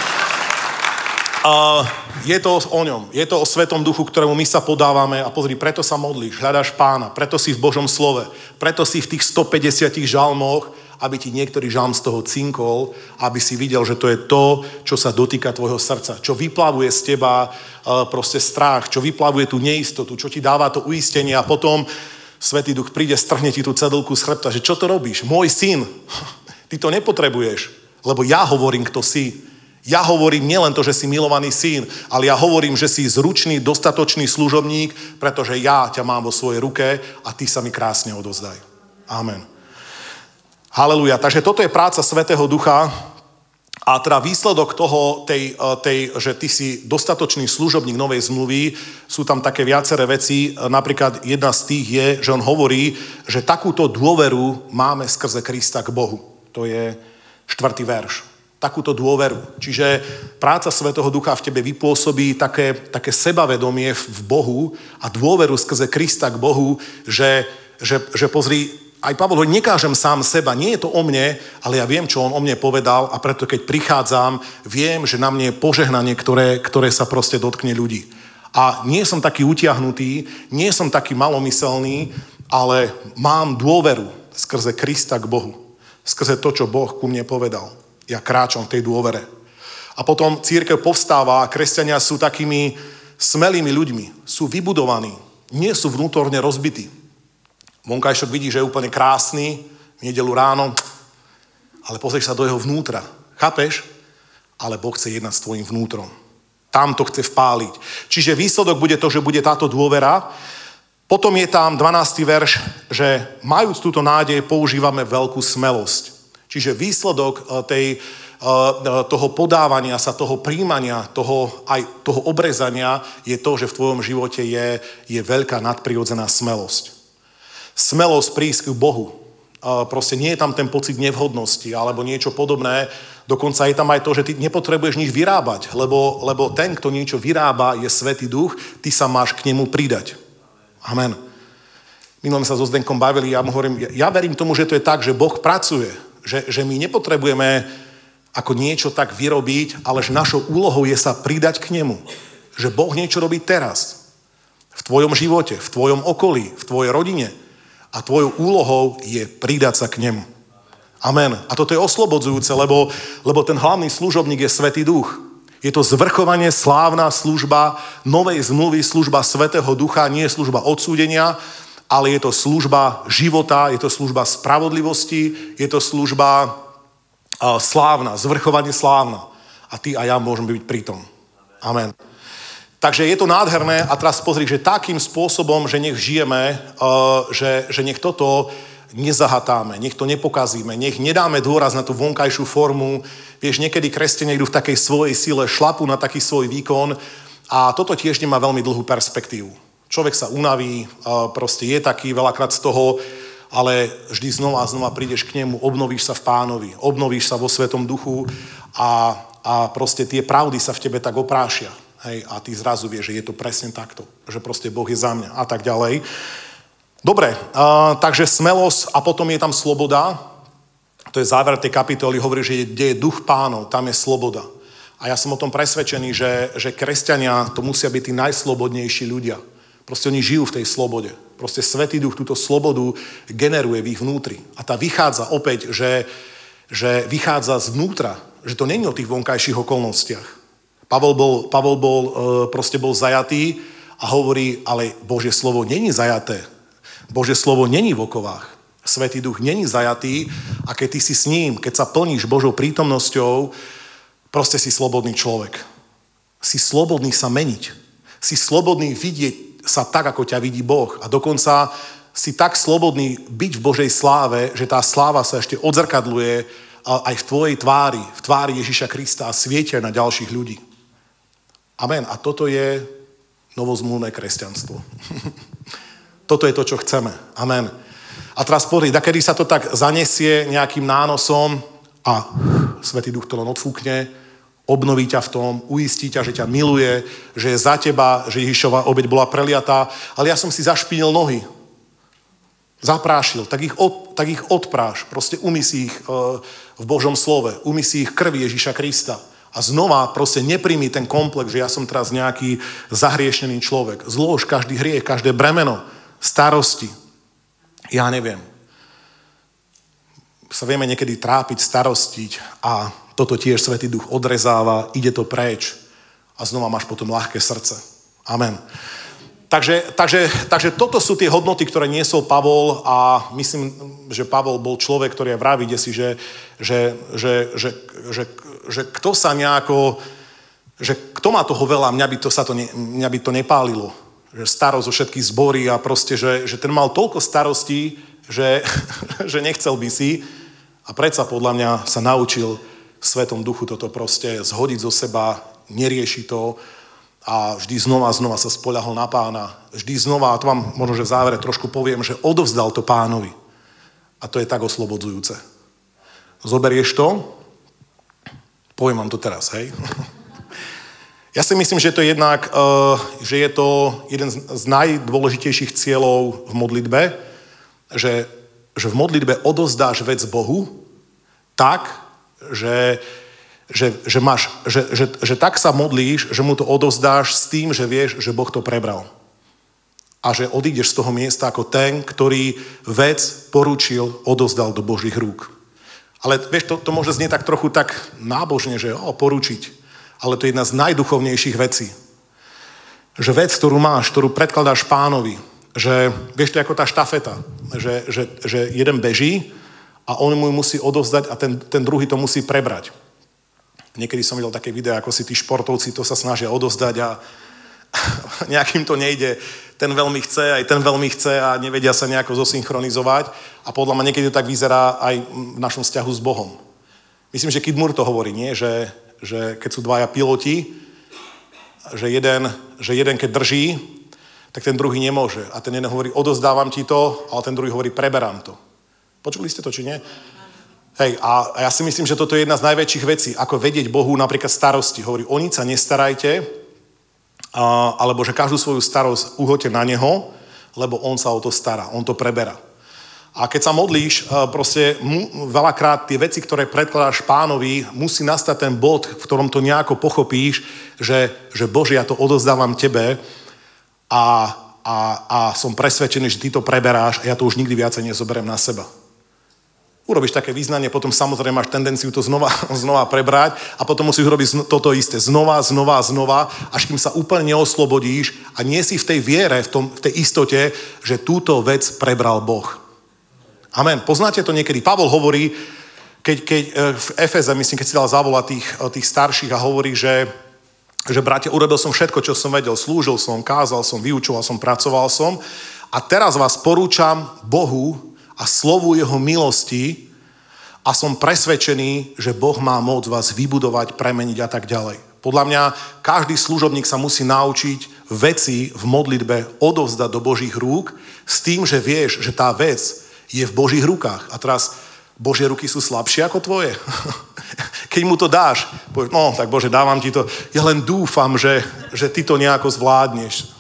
Je to o ňom. Je to o Svetom Duchu, ktorému my sa podávame a pozri, preto sa modlíš, hľadáš Pána, preto si v Božom slove, preto si v tých 150 žalmoch, aby ti niektorý žalm z toho cinkol, aby si videl, že to je to, čo sa dotýka tvojho srdca, čo vyplavuje z teba proste strach, čo vyplavuje tú neistotu, čo ti dáva to uistenie a potom Svätý Duch príde, strhne ti tú cedulku z chrbta, že čo to robíš? Môj syn, ty to nepotrebuješ, lebo ja hovorím, kto si. Ja hovorím nielen to, že si milovaný syn, ale ja hovorím, že si zručný, dostatočný služobník, pretože ja ťa mám vo svojej ruke a ty sa mi krásne odozdaj. Amen. Haleluja. Takže toto je práca Svätého Ducha A teda výsledok toho, že ty si dostatočný služobník novej zmluvy, sú tam také viaceré veci. Napríklad jedna z tých je, že on hovorí, že takúto dôveru máme skrze Krista k Bohu. To je 4. verš. Takúto dôveru. Čiže práca Svätého Ducha v tebe vypôsobí také sebavedomie v Bohu a dôveru skrze Krista k Bohu, že pozri, aj Pavol hovorí, nekážem sám seba, nie je to o mne, ale ja viem, čo on o mne povedal a preto keď prichádzam, viem, že na mne je požehnanie, ktoré sa proste dotkne ľudí. A nie som taký utiahnutý, nie som taký malomyselný, ale mám dôveru skrze Krista k Bohu. Skrze to, čo Boh ku mne povedal. Ja kráčam v tej dôvere. A potom cirkev povstáva a kresťania sú takými smelými ľuďmi. Sú vybudovaní, nie sú vnútorne rozbití. Vonkajšok vidí, že je úplne krásny, v nedeľu ráno, ale pozrieš sa do jeho vnútra. Chápeš? Ale Boh chce jednať s tvojim vnútrom. Tam to chce vpáliť. Čiže výsledok bude to, že bude táto dôvera. Potom je tam 12. verš, že majúc túto nádej, používame veľkú smelosť. Čiže výsledok toho podávania sa, toho príjmania, aj toho obrezania je to, že v tvojom živote je veľká nadprirodzená smelosť. Smelosť prísť k Bohu. Proste nie je tam ten pocit nevhodnosti alebo niečo podobné. Dokonca je tam aj to, že ty nepotrebuješ nič vyrábať, lebo ten, kto niečo vyrába, je Svätý Duch, ty sa máš k nemu pridať. Amen. Minulé sa so Zdenkom bavili, ja mu hovorím, ja verím tomu, že to je tak, že Boh pracuje, že my nepotrebujeme ako niečo tak vyrobiť, ale že našou úlohou je sa pridať k nemu. Že Boh niečo robí teraz. V tvojom živote, v tvojom okolí, v tvojej rodine. A tvojou úlohou je pridať sa k nemu. Amen. A toto je oslobodzujúce, lebo ten hlavný služobník je Svätý Duch. Je to zvrchovanie, slávna služba novej zmluvy, služba Svätého Ducha, nie je služba odsúdenia, ale je to služba života, je to služba spravodlivosti, je to služba slávna, zvrchovanie slávna. A ty a ja môžeme byť pri tom. Amen. Takže je to nádherné a teraz pozri, že takým spôsobom, že nech žijeme, že nech toto nezahatáme, nech to nepokazíme, nech nedáme dôraz na tú vonkajšiu formu. Vieš, niekedy kresťania idú v takej svojej sile, šlapu na taký svoj výkon a toto tiež nemá veľmi dlhú perspektívu. Človek sa unaví, proste je taký veľakrát z toho, ale vždy znova a znova prídeš k nemu, obnovíš sa v Pánovi, obnovíš sa vo Svetom Duchu a proste tie pravdy sa v tebe tak oprášia. Hej, a ty zrazu vieš, že je to presne takto, že proste Boh je za mňa a tak ďalej. Dobre, takže smelosť a potom je tam sloboda. To je záver tej kapitoly, hovorí, že kde je duch Pánov, tam je sloboda. A ja som o tom presvedčený, že kresťania to musia byť tí najslobodnejší ľudia. Proste oni žijú v tej slobode. Proste Svätý Duch túto slobodu generuje v ich vnútri. A tá vychádza opäť, že vychádza zvnútra, že to nie je o tých vonkajších okolnostiach. Pavol bol zajatý a hovorí, ale Božie slovo není zajaté. Božie slovo není v okovách. Svätý Duch není zajatý a keď ty si s ním, keď sa plníš Božou prítomnosťou, proste si slobodný človek. Si slobodný sa meniť. Si slobodný vidieť sa tak, ako ťa vidí Boh. A dokonca si tak slobodný byť v Božej sláve, že tá sláva sa ešte odzrkadluje aj v tvojej tvári, v tvári Ježiša Krista a svietia na ďalších ľudí. Amen. A toto je novozmluvné kresťanstvo. Toto je to, čo chceme. Amen. A teraz pozri, kedy sa to tak zanesie nejakým nánosom a Svätý Duch to len odfúkne, obnoví ťa v tom, uistí ťa, že ťa miluje, že je za teba, že Ježišova obeť bola preliatá, ale ja som si zašpinil nohy. Zaprášil, tak ich odpráš. Proste umyj si ich v Božom slove, umyj si ich krvi Ježiša Krista. A znova proste nepríjmi ten komplex, že ja som teraz nejaký zahriešnený človek. Zlož každý hriech, každé bremeno, starosti. Ja neviem. Sa vieme niekedy trápiť, starostiť a toto tiež Svätý Duch odrezáva, ide to preč a znova máš potom ľahké srdce. Amen. Takže toto sú tie hodnoty, ktoré niesol Pavol a myslím, že Pavol bol človek, ktorý je vraví, si, že kto sa nejako, že kto má toho veľa, mňa by to nepálilo. Že starosť o všetky zbory a proste, že ten mal toľko starostí, že nechcel by si a predsa podľa mňa sa naučil Svetom Duchu toto proste zhodiť zo seba, nerieši to a vždy znova sa spoľahol na Pána. Vždy znova, a to vám možno, že v závere trošku poviem, že odovzdal to Pánovi. A to je tak oslobodzujúce. Zoberieš to, poviem vám to teraz, hej. Ja si myslím, že to je jednak, že je to jeden z najdôležitejších cieľov v modlitbe, že v modlitbe odovzdáš vec Bohu tak, že tak sa modlíš, že mu to odovzdáš s tým, že vieš, že Boh to prebral. A že odídeš z toho miesta ako ten, ktorý vec poručil, odovzdal do Božích rúk. Ale vieš, to môže znieť tak trochu tak nábožne, že poručiť. Ale to je jedna z najduchovnejších vecí. Že vec, ktorú máš, ktorú predkladáš Pánovi, že vieš, to je ako tá štafeta, že jeden beží a on mu musí odovzdať a ten druhý to musí prebrať. Niekedy som videl také videá, ako si tí športovci to sa snažia odovzdať a nejakým to nejde. Ten veľmi chce, aj ten veľmi chce a nevedia sa nejako zosynchronizovať. A podľa mňa niekedy to tak vyzerá aj v našom vzťahu s Bohom. Myslím, že Kid Moore to hovorí, nie? Že keď sú dvaja piloti, že jeden keď drží, tak ten druhý nemôže. A ten jeden hovorí, odovzdávam ti to, ale ten druhý hovorí, preberám to. Počuli ste to, či nie? Hej, a ja si myslím, že toto je jedna z najväčších vecí, ako vedieť Bohu napríklad starosti. Hovorí, o nič sa nestarajte, alebo že každú svoju starosť uhoďte na neho, lebo on sa o to stará, on to preberá. A keď sa modlíš, proste veľakrát tie veci, ktoré predkladáš Pánovi, musí nastať ten bod, v ktorom to nejako pochopíš, že Bože, ja to odovzdávam tebe a som presvedčený, že ty to preberáš a ja to už nikdy viacej nezoberiem na seba. Urobíš také význanie, potom samozrejme máš tendenciu to znova prebrať a potom musíš robiť toto isté znova, až kým sa úplne neoslobodíš a nie si v tej viere, v tej istote, že túto vec prebral Boh. Amen. Poznáte to niekedy? Pavol hovorí, keď v Efeze, myslím, keď si dal zavolať tých starších a hovorí, že bratia, urobil som všetko, čo som vedel, slúžil som, kázal som, vyučoval som, pracoval som a teraz vás porúčam Bohu a slovu jeho milosti a som presvedčený, že Boh má moc vás vybudovať, premeniť a tak ďalej. Podľa mňa každý služobník sa musí naučiť veci v modlitbe odovzdať do Božích rúk s tým, že vieš, že tá vec je v Božích rukách. A teraz Božie ruky sú slabšie ako tvoje. Keď mu to dáš, povieš, no tak Bože, dávam ti to. Ja len dúfam, že ty to nejako zvládneš.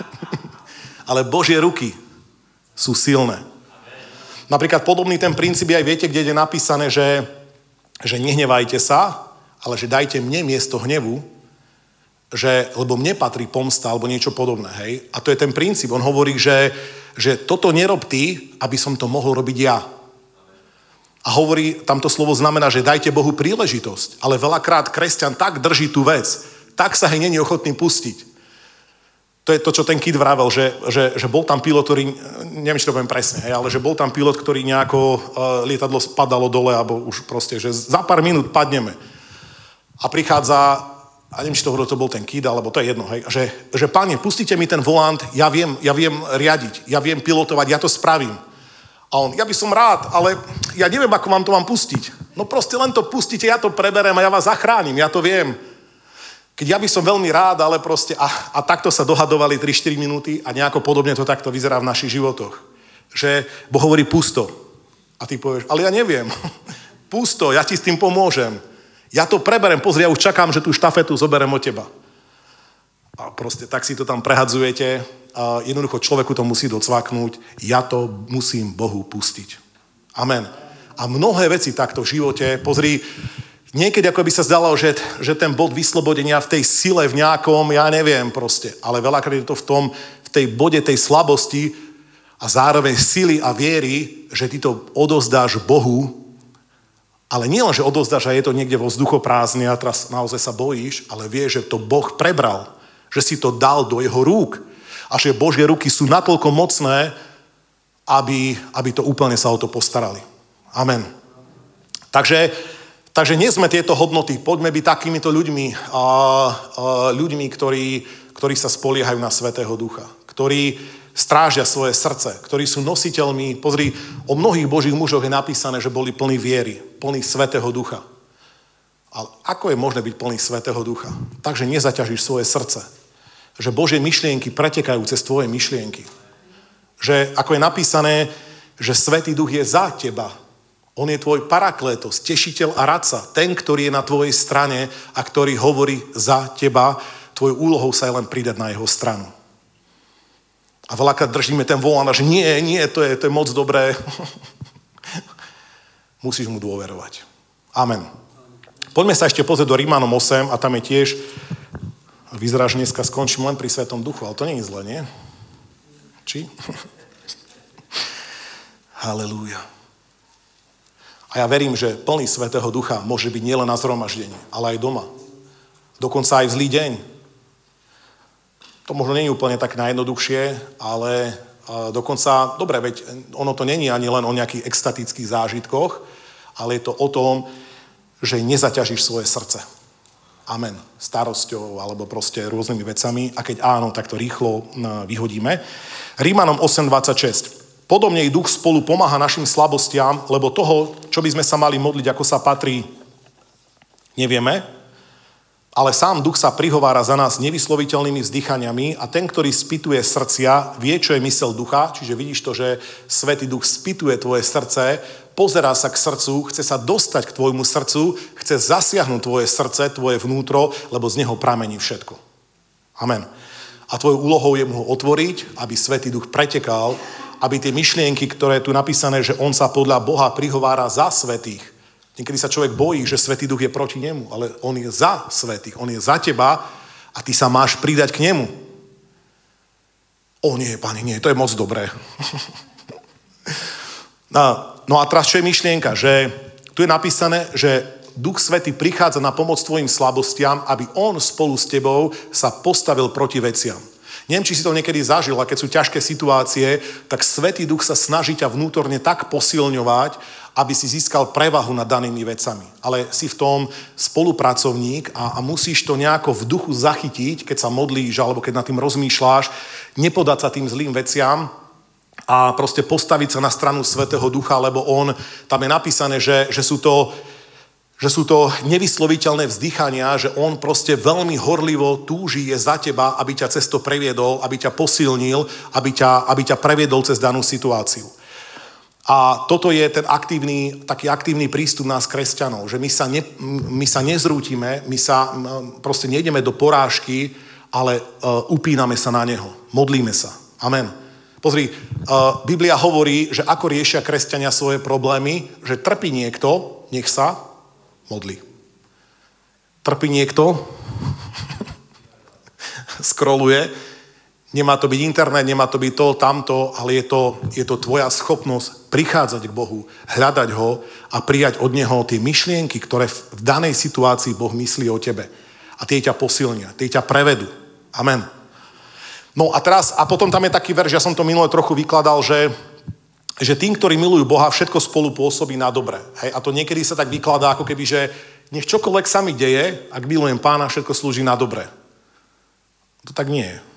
Ale Božie ruky sú silné. Napríklad podobný ten princíp aj viete, kde je napísané, že nehnevajte sa, ale že dajte mne miesto hnevu, lebo mne patrí pomsta alebo niečo podobné. Hej? A to je ten princíp. On hovorí, že toto nerob ty, aby som to mohol robiť ja. A hovorí, tamto slovo znamená, že dajte Bohu príležitosť. Ale veľakrát kresťan tak drží tú vec, tak sa hej není ochotný pustiť. To je to, čo ten Kid vravel, že bol tam pilot, ktorý, neviem, či to poviem presne, hej, ale že bol tam pilot, ktorý nejako lietadlo spadalo dole, alebo už proste, že za pár minút padneme. A prichádza, a neviem, či to bol ten Kid, alebo to je jedno, hej, že páne, pustite mi ten volant, ja viem riadiť, ja viem pilotovať, ja to spravím. A on, ja by som rád, ale ja neviem, ako vám to mám pustiť. No proste len to pustíte, ja to preberiem a ja vás zachránim, ja to viem. Keď ja by som veľmi rád, ale proste, a takto sa dohadovali 3-4 minúty a nejako podobne to takto vyzerá v našich životoch. Že Boh hovorí pusto. A ty povieš, ale ja neviem. Pusto, ja ti s tým pomôžem. Ja to preberem, pozri, ja už čakám, že tú štafetu zoberem od teba. A proste tak si to tam prehadzujete. A jednoducho človeku to musí docvaknúť. Ja to musím Bohu pustiť. Amen. A mnohé veci takto v živote, pozri, niekedy ako by sa zdalo, že ten bod vyslobodenia v tej sile, v nejakom, ja neviem proste, ale veľakrát je to v tej bode tej slabosti a zároveň sily a viery, že ty to odovzdáš Bohu, ale nie len, že odovzdáš a je to niekde vo vzduchoprázdne a teraz naozaj sa bojíš, ale vieš, že to Boh prebral, že si to dal do jeho rúk a že Božie ruky sú natoľko mocné, aby to úplne sa o to postarali. Amen. Takže nie sme tieto hodnoty, poďme byť takýmito ľuďmi, ktorí sa spoliehajú na Svätého Ducha, ktorí strážia svoje srdce, ktorí sú nositeľmi, pozri, o mnohých Božích mužoch je napísané, že boli plní viery, plní Svätého Ducha. Ale ako je možné byť plný Svätého Ducha? Takže nezaťažíš svoje srdce. Že Božie myšlienky pretekajú cez tvoje myšlienky. Že ako je napísané, že Svätý Duch je za teba. On je tvoj paraklétos, tešiteľ a radca. Ten, ktorý je na tvojej strane a ktorý hovorí za teba, tvojou úlohou sa je len pridať na jeho stranu. A veľakrát držíme ten volán, že nie, to je moc dobré. Musíš mu dôverovať. Amen. Poďme sa ešte pozrieť do Rímanom 8 a tam je tiež, vyzerá, že dneska skončím len pri Svätom Duchu, ale to nie je zle, nie? Či? Halelúja. A ja verím, že plný Svätého Ducha môže byť nielen na zhromaždení, ale aj doma. Dokonca aj v zlý deň. To možno nie je úplne tak najjednoduchšie, ale dokonca, dobre, veď ono to není ani len o nejakých extatických zážitkoch, ale je to o tom, že nezaťažíš svoje srdce. Amen. Starosťou alebo proste rôznymi vecami. A keď áno, tak to rýchlo vyhodíme. Rímanom 8.26. Podobne i Duch spolu pomáha našim slabostiam, lebo toho, čo by sme sa mali modliť, ako sa patrí, nevieme. Ale sám Duch sa prihovára za nás nevysloviteľnými vzdychaniami a ten, ktorý spytuje srdcia, vie, čo je mysel Ducha. Čiže vidíš to, že Svätý Duch spytuje tvoje srdce, pozerá sa k srdcu, chce sa dostať k tvojmu srdcu, chce zasiahnuť tvoje srdce, tvoje vnútro, lebo z neho pramení všetko. Amen. A tvojou úlohou je mu ho otvoriť, aby Svätý Duch pretekal, aby tie myšlienky, ktoré tu napísané, že on sa podľa Boha prihovára za svätých. Niekedy sa človek bojí, že Svätý Duch je proti nemu, ale on je za svätých, on je za teba a ty sa máš pridať k nemu. O nie, Pane, nie, to je moc dobré. No a teraz čo je myšlienka? Že tu je napísané, že Duch Svätý prichádza na pomoc tvojim slabostiam, aby on spolu s tebou sa postavil proti veciam. Neviem, či si to niekedy zažil, a keď sú ťažké situácie, tak Svätý Duch sa snaží ťa vnútorne tak posilňovať, aby si získal prevahu nad danými vecami. Ale si v tom spolupracovník a musíš to nejako v duchu zachytiť, keď sa modlíš alebo keď nad tým rozmýšľaš, nepodať sa tým zlým veciam a proste postaviť sa na stranu Svätého Ducha, lebo tam je napísané, že sú to nevysloviteľné vzdychania, že on proste veľmi horlivo túži, je za teba, aby ťa cez to previedol, aby ťa posilnil, aby ťa previedol cez danú situáciu. A toto je ten taký aktívny prístup nás kresťanov, že my sa nezrútime, my sa proste nejdeme do porážky, ale upíname sa na neho, modlíme sa. Amen. Pozri, Biblia hovorí, že ako riešia kresťania svoje problémy, že trpí niekto, nech sa modlí. Trpí niekto, scrolluje, nemá to byť internet, nemá to byť to, tamto, ale je to tvoja schopnosť prichádzať k Bohu, hľadať ho a prijať od neho tie myšlienky, ktoré v danej situácii Boh myslí o tebe. A tie ťa posilnia, tie ťa prevedú. Amen. No a teraz, a potom tam je taký verš, ja som to minule trochu vykladal, že tým, ktorí milujú Boha, všetko spolu pôsobí na dobre. Hej? A to niekedy sa tak vykladá, ako keby, že nech čokoľvek sa mi deje, ak milujem Pána, všetko slúži na dobre. To tak nie je.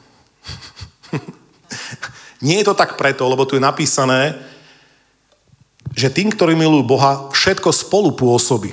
Nie je to tak preto, lebo tu je napísané, že tým, ktorí milujú Boha, všetko spolu pôsobí.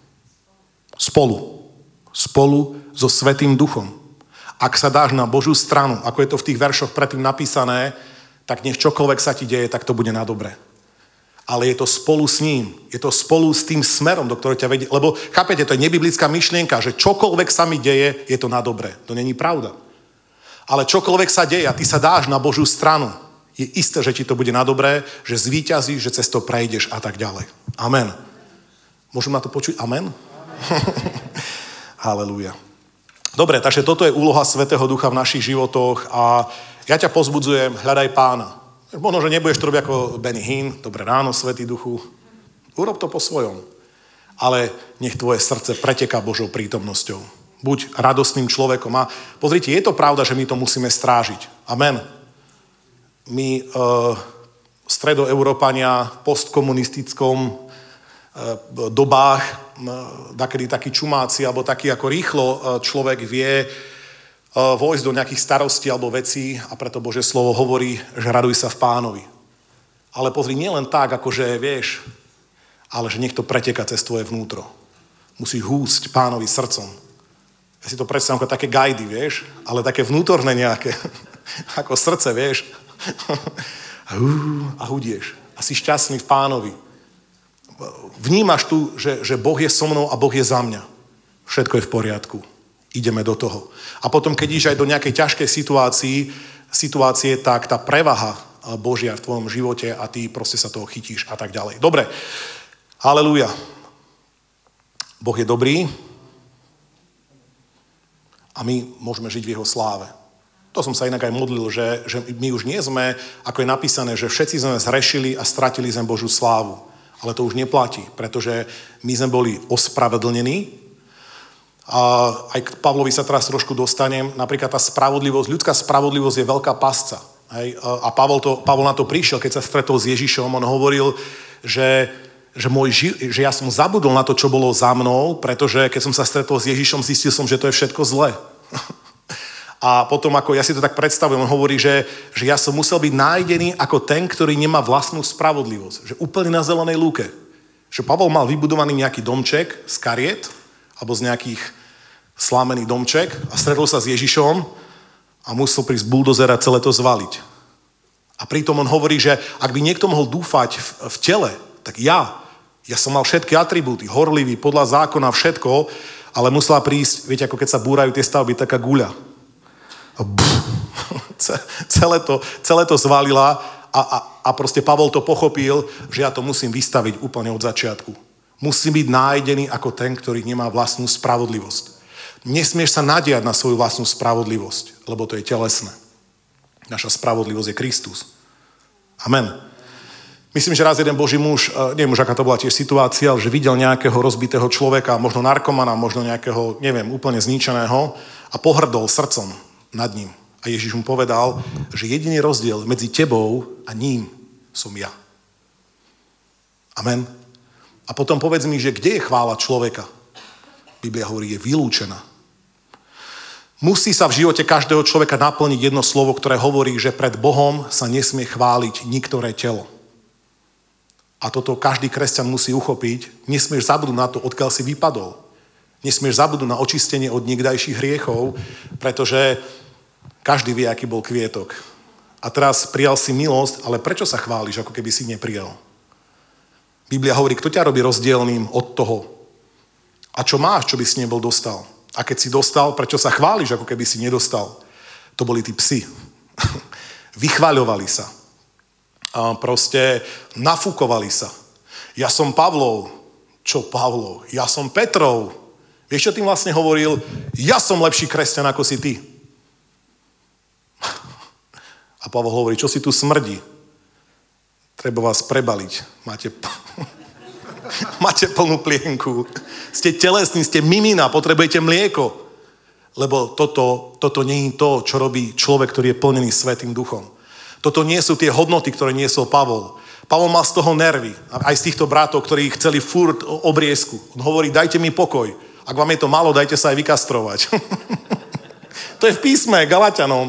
Spolu so Svätým Duchom. Ak sa dáš na Božiu stranu, ako je to v tých veršoch predtým napísané, tak nech čokoľvek sa ti deje, tak to bude na dobre. Ale je to spolu s ním. Je to spolu s tým smerom, do ktorého ťa vedie. Lebo, chápete, to je nebiblická myšlienka, že čokoľvek sa mi deje, je to na dobre. To není pravda. Ale čokoľvek sa deje a ty sa dáš na Božiu stranu, je isté, že ti to bude na dobré, že zvíťazíš, že cez to prejdeš a tak ďalej. Amen. Môžem na to počuť? Amen? Halelúja. Dobre, takže toto je úloha Svätého Ducha v našich životoch a ja ťa pozbudzujem, hľadaj Pána. Možno, že nebudeš to robiť ako Benny Hinn, dobré ráno, Svätý Duchu. Urob to po svojom. Ale nech tvoje srdce preteká Božou prítomnosťou. Buď radostným človekom. A pozrite, je to pravda, že my to musíme strážiť. Amen. My, stredoeurópania, v postkomunistickom dobách, takedy takí čumáci, alebo taký ako rýchlo človek vie vojsť do nejakých starostí alebo vecí a preto Božie slovo hovorí, že raduj sa v Pánovi. Ale pozri, nie len tak, akože vieš, ale že nech to preteká cez tvoje vnútro. Musíš húsť Pánovi srdcom. Ja si to predstavím ako také gajdy, vieš, ale také vnútorné nejaké, ako srdce, vieš. A hudieš. A si šťastný v Pánovi. Vnímaš tu, že Boh je so mnou a Boh je za mňa. Všetko je v poriadku. Ideme do toho. A potom, keď ideš aj do nejakej ťažkej situácie, tak tá prevaha Božia v tvojom živote a ty proste sa toho chytíš a tak ďalej. Dobre. Halelúja. Boh je dobrý a my môžeme žiť v jeho sláve. To som sa inak aj modlil, že my už nie sme, ako je napísané, že všetci sme zhrešili a stratili sme Božiu slávu. Ale to už neplatí, pretože my sme boli ospravedlnení. A aj k Pavlovi sa teraz trošku dostanem. Napríklad tá spravodlivosť, ľudská spravodlivosť je veľká pasca. Hej? A Pavol na to prišiel, keď sa stretol s Ježišom. On hovoril, že ja som zabudol na to, čo bolo za mnou, pretože keď som sa stretol s Ježišom, zistil som, že to je všetko zlé. A potom, ako ja si to tak predstavujem, on hovorí, že ja som musel byť nájdený ako ten, ktorý nemá vlastnú spravodlivosť. Že úplne na zelenej lúke. Že Pavol mal vybudovaný nejaký domček z kariet, alebo z nejakých slámený domček a stretol sa s Ježišom a musel prísť buldozer a celé to zvaliť. A pritom on hovorí, že ak by niekto mohol dúfať v tele, tak ja som mal všetky atribúty, horlivý, podľa zákona, všetko, ale musela prísť, viete, ako keď sa búrajú tie stavby, taká guľa. Celé to zvalila a proste Pavol to pochopil, že ja to musím vystaviť úplne od začiatku. Musím byť nájdený ako ten, ktorý nemá vlastnú spravodlivosť. Nesmieš sa nadiať na svoju vlastnú spravodlivosť, lebo to je telesné. Naša spravodlivosť je Kristus. Amen. Myslím, že raz jeden Boží muž, neviem už, aká to bola tiež situácia, že videl nejakého rozbitého človeka, možno narkomana, možno nejakého, neviem, úplne zničeného a pohrdol srdcom nad ním. A Ježiš mu povedal, že jediný rozdiel medzi tebou a ním som ja. Amen. A potom povedz mi, že kde je chvála človeka? Biblia hovorí, je vylúčená. Musí sa v živote každého človeka naplniť jedno slovo, ktoré hovorí, že pred Bohom sa nesmie chváliť niktoré telo. A toto každý kresťan musí uchopiť. Nesmieš zabudnúť na to, odkiaľ si vypadol. Nesmieš zabudnúť na očistenie od niekdajších hriechov, pretože každý vie, aký bol kvietok. A teraz prijal si milosť, ale prečo sa chváliš, ako keby si neprijal? Biblia hovorí, kto ťa robí rozdielným od toho? A čo máš, čo by si nebol dostal? A keď si dostal, prečo sa chváliš, ako keby si nedostal? To boli tí psi. Vychvaľovali sa. A proste nafúkovali sa. Ja som Pavlov. Čo Pavlov? Ja som Petrov. Vieš, čo tým vlastne hovoril? Ja som lepší kresťan, ako si ty. A Pavol hovorí, čo si tu smrdí? Treba vás prebaliť. Máte plnú plienku. Ste telesní, ste mimina, potrebujete mlieko. Lebo toto nie je to, čo robí človek, ktorý je plnený Svätým Duchom. Toto nie sú tie hodnoty, ktoré niesol Pavol. Pavol mal z toho nervy. Aj z týchto bratov, ktorí chceli furt obriezku. On hovorí, dajte mi pokoj. Ak vám je to málo, dajte sa aj vykastrovať. To je v písme Galatianom.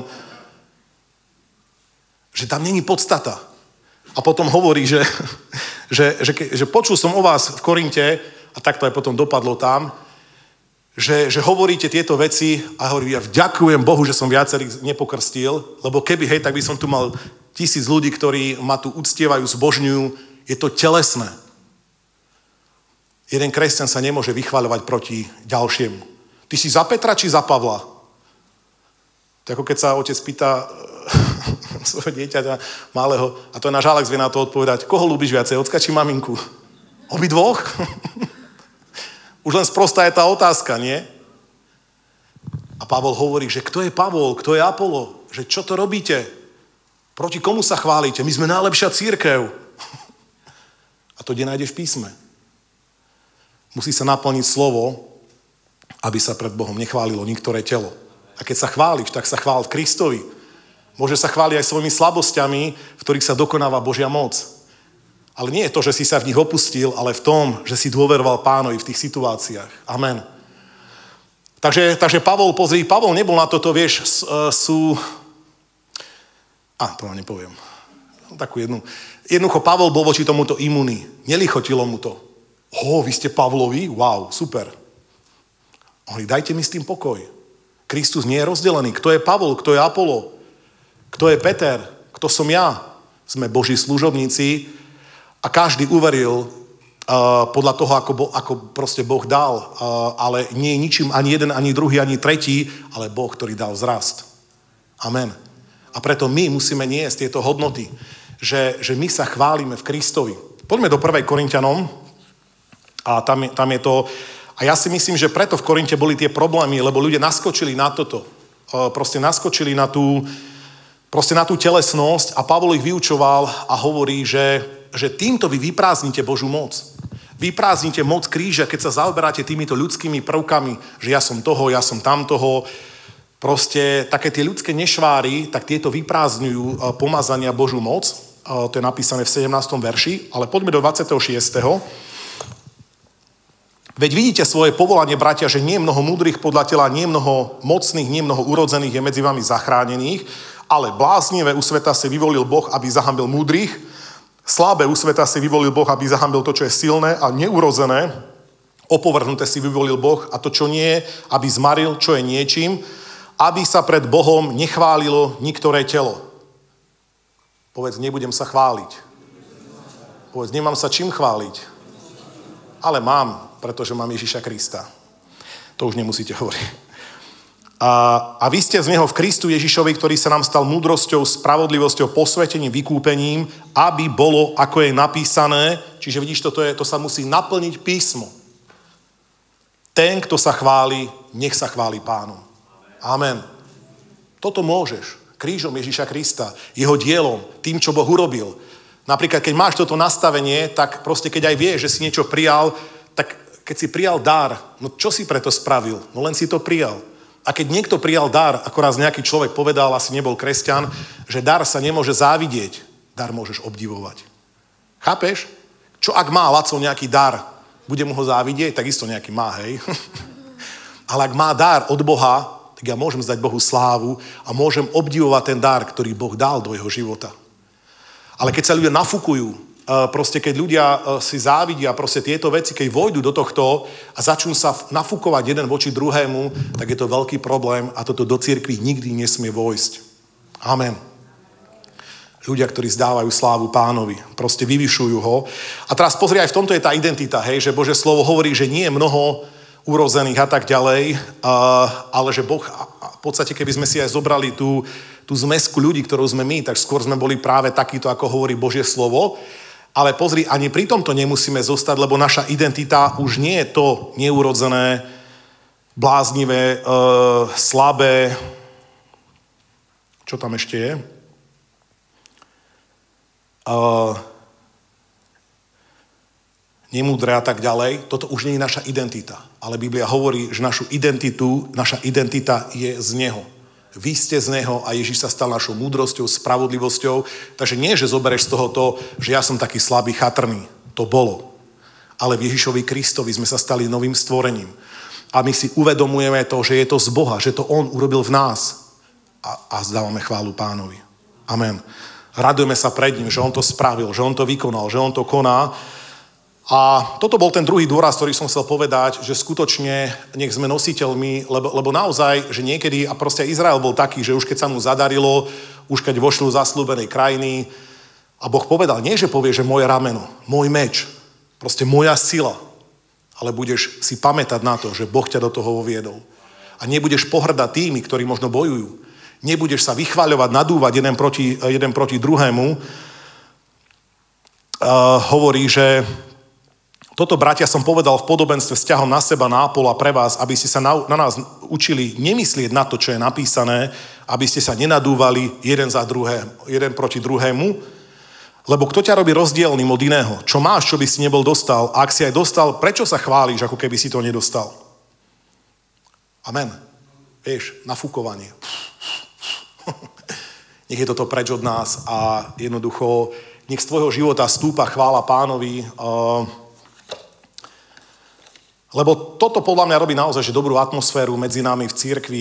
Že tam není podstata. A potom hovorí, že počul som o vás v Korinte, a tak to aj potom dopadlo tam, že hovoríte tieto veci a hovorí, ja vďakujem Bohu, že som viacerých nepokrstil, lebo keby, hej, tak by som tu mal 1000 ľudí, ktorí ma tu uctievajú, zbožňujú. Je to telesné. Jeden kresťan sa nemôže vychvaľovať proti ďalšiemu. Ty si za Petra, či za Pavla? To ako keď sa otec pýta svojho dieťaťa malého, a to je náš Alex, vie na to odpovedať, koho ľúbiš viacej, ocka či maminku? Obidvoch? Už len sprostá je tá otázka, nie? A Pavol hovorí, že kto je Pavol, kto je Apolo, že čo to robíte? Proti komu sa chválite? My sme najlepšia cirkev. A to kde nájdeš v písme? Musí sa naplniť slovo, aby sa pred Bohom nechválilo niektoré telo. A keď sa chváliš, tak sa chvál v Kristovi. Môže sa chváliť aj svojimi slabosťami, v ktorých sa dokonáva Božia moc. Ale nie je to, že si sa v nich opustil, ale v tom, že si dôveroval Pánovi v tých situáciách. Amen. Takže Pavol, pozri, Pavol nebol na toto, vieš, to vám nepoviem. Takú jednu. Jednoducho Pavol bol voči tomuto imunný. Nelichotilo mu to. Vy ste Pavlovi? Wow, super. Hovorí, dajte mi s tým pokoj. Kristus nie je rozdelený. Kto je Pavol, kto je Apolo, kto je Peter, kto som ja? Sme Boží služobníci a každý uveril podľa toho, ako proste Boh dal. Ale nie je ničím ani jeden, ani druhý, ani tretí, ale Boh, ktorý dal vzrast. Amen. A preto my musíme niesť tieto hodnoty, že my sa chválime v Kristovi. Poďme do 1. Korinťanom a tam je to... A ja si myslím, že preto v Korinte boli tie problémy, lebo ľudia naskočili na toto. Proste naskočili na tú telesnosť a Pavol ich vyučoval a hovorí, že týmto vy vyprázdnite Božú moc. Vyprázdnite moc kríža, keď sa zaoberáte týmito ľudskými prvkami, že ja som toho, ja som tamtoho. Proste také tie ľudské nešváry, tak tieto vyprázdňujú pomazania Božú moc. To je napísané v 17. verši, ale poďme do 26. Veď vidíte svoje povolanie, bratia, že nie mnoho múdrych podľa tela, nie mnoho mocných, nie mnoho urodzených je medzi vami zachránených, ale bláznivé u sveta si vyvolil Boh, aby zahambil múdrych, slabé u sveta si vyvolil Boh, aby zahambil to, čo je silné a neurozené, opovrhnuté si vyvolil Boh a to, čo nie je, aby zmaril, čo je niečím, aby sa pred Bohom nechválilo niektoré telo. Povedz, nebudem sa chváliť. Povedz, nemám sa čím chváliť. Ale mám, pretože mám Ježiša Krista. To už nemusíte hovoriť. A vy ste z neho v Kristu Ježišovi, ktorý sa nám stal múdrosťou, spravodlivosťou, posvetením, vykúpením, aby bolo, ako je napísané. Čiže vidíš, to sa musí naplniť písmo. Ten, kto sa chváli, nech sa chváli Pánom. Amen. Toto môžeš. Krížom Ježiša Krista, jeho dielom, tým, čo Boh urobil. Napríklad, keď máš toto nastavenie, tak proste, keď aj vieš, že si niečo prijal, tak keď si prijal dar, no čo si preto spravil? No len si to prijal. A keď niekto prijal dar, ako raz nejaký človek povedal, asi nebol kresťan, že dar sa nemôže závidieť, dar môžeš obdivovať. Chápeš? Čo ak má Laco nejaký dar, bude mu ho závidieť, tak isto nejaký má, hej? Ale ak má dar od Boha, tak ja môžem zdať Bohu slávu a môžem obdivovať ten dar, ktorý Boh dal do jeho života. Ale keď sa ľudia nafúkujú, proste keď ľudia si závidia, proste tieto veci, keď vojdu do tohto a začnú sa nafúkovať jeden voči druhému, tak je to veľký problém a toto do cirkvi nikdy nesmie vojsť. Amen. Ľudia, ktorí zdávajú slávu Pánovi, proste vyvyšujú ho. A teraz pozri, aj v tomto je tá identita, hej, že Božie slovo hovorí, že nie je mnoho urozených a tak ďalej, ale že Boh, v podstate, keby sme si aj zobrali tú zmesku ľudí, ktorú sme my, tak skôr sme boli práve takýto, ako hovorí Božie slovo. Ale pozri, ani pri tomto nemusíme zostať, lebo naša identita už nie je to neurodzené, bláznivé, slabé. Čo tam ešte je? Nemúdre a tak ďalej. Toto už nie je naša identita. Ale Biblia hovorí, že naša identita je z Neho. Vy ste z Neho a Ježiš sa stal našou múdrosťou, spravodlivosťou. Takže nie, že zoberieš z toho to, že ja som taký slabý, chatrný. To bolo. Ale v Ježišovi Kristovi sme sa stali novým stvorením. A my si uvedomujeme to, že je to z Boha, že to On urobil v nás. A zdávame chválu Pánovi. Amen. Radujeme sa pred ním, že On to spravil, že On to vykonal, že On to koná. A toto bol ten druhý dôraz, ktorý som chcel povedať, že skutočne nech sme nositeľmi, lebo naozaj, že niekedy, a proste Izrael bol taký, že už keď sa mu zadarilo, už keď vošli do zasľúbenej krajiny, a Boh povedal, nie že povie, že moje rameno, môj meč, proste moja sila, ale budeš si pamätať na to, že Boh ťa do toho voviedol. A nebudeš pohrdať tými, ktorí možno bojujú. Nebudeš sa vychvaľovať, nadúvať jeden proti druhému. Hovorí, že toto, bratia, som povedal v podobenstve vzťahom na seba, na Apola pre vás, aby ste sa na nás učili nemyslieť na to, čo je napísané, aby ste sa nenadúvali jeden proti druhému, lebo kto ťa robí rozdielným od iného? Čo máš, čo by si nebol dostal? A ak si aj dostal, prečo sa chválíš, ako keby si to nedostal? Amen. Vieš, nafúkovanie. Nech je toto preč od nás a jednoducho, nech z tvojho života stúpa chvála Pánovi, lebo toto podľa mňa robí naozaj že dobrú atmosféru medzi nami v cirkvi.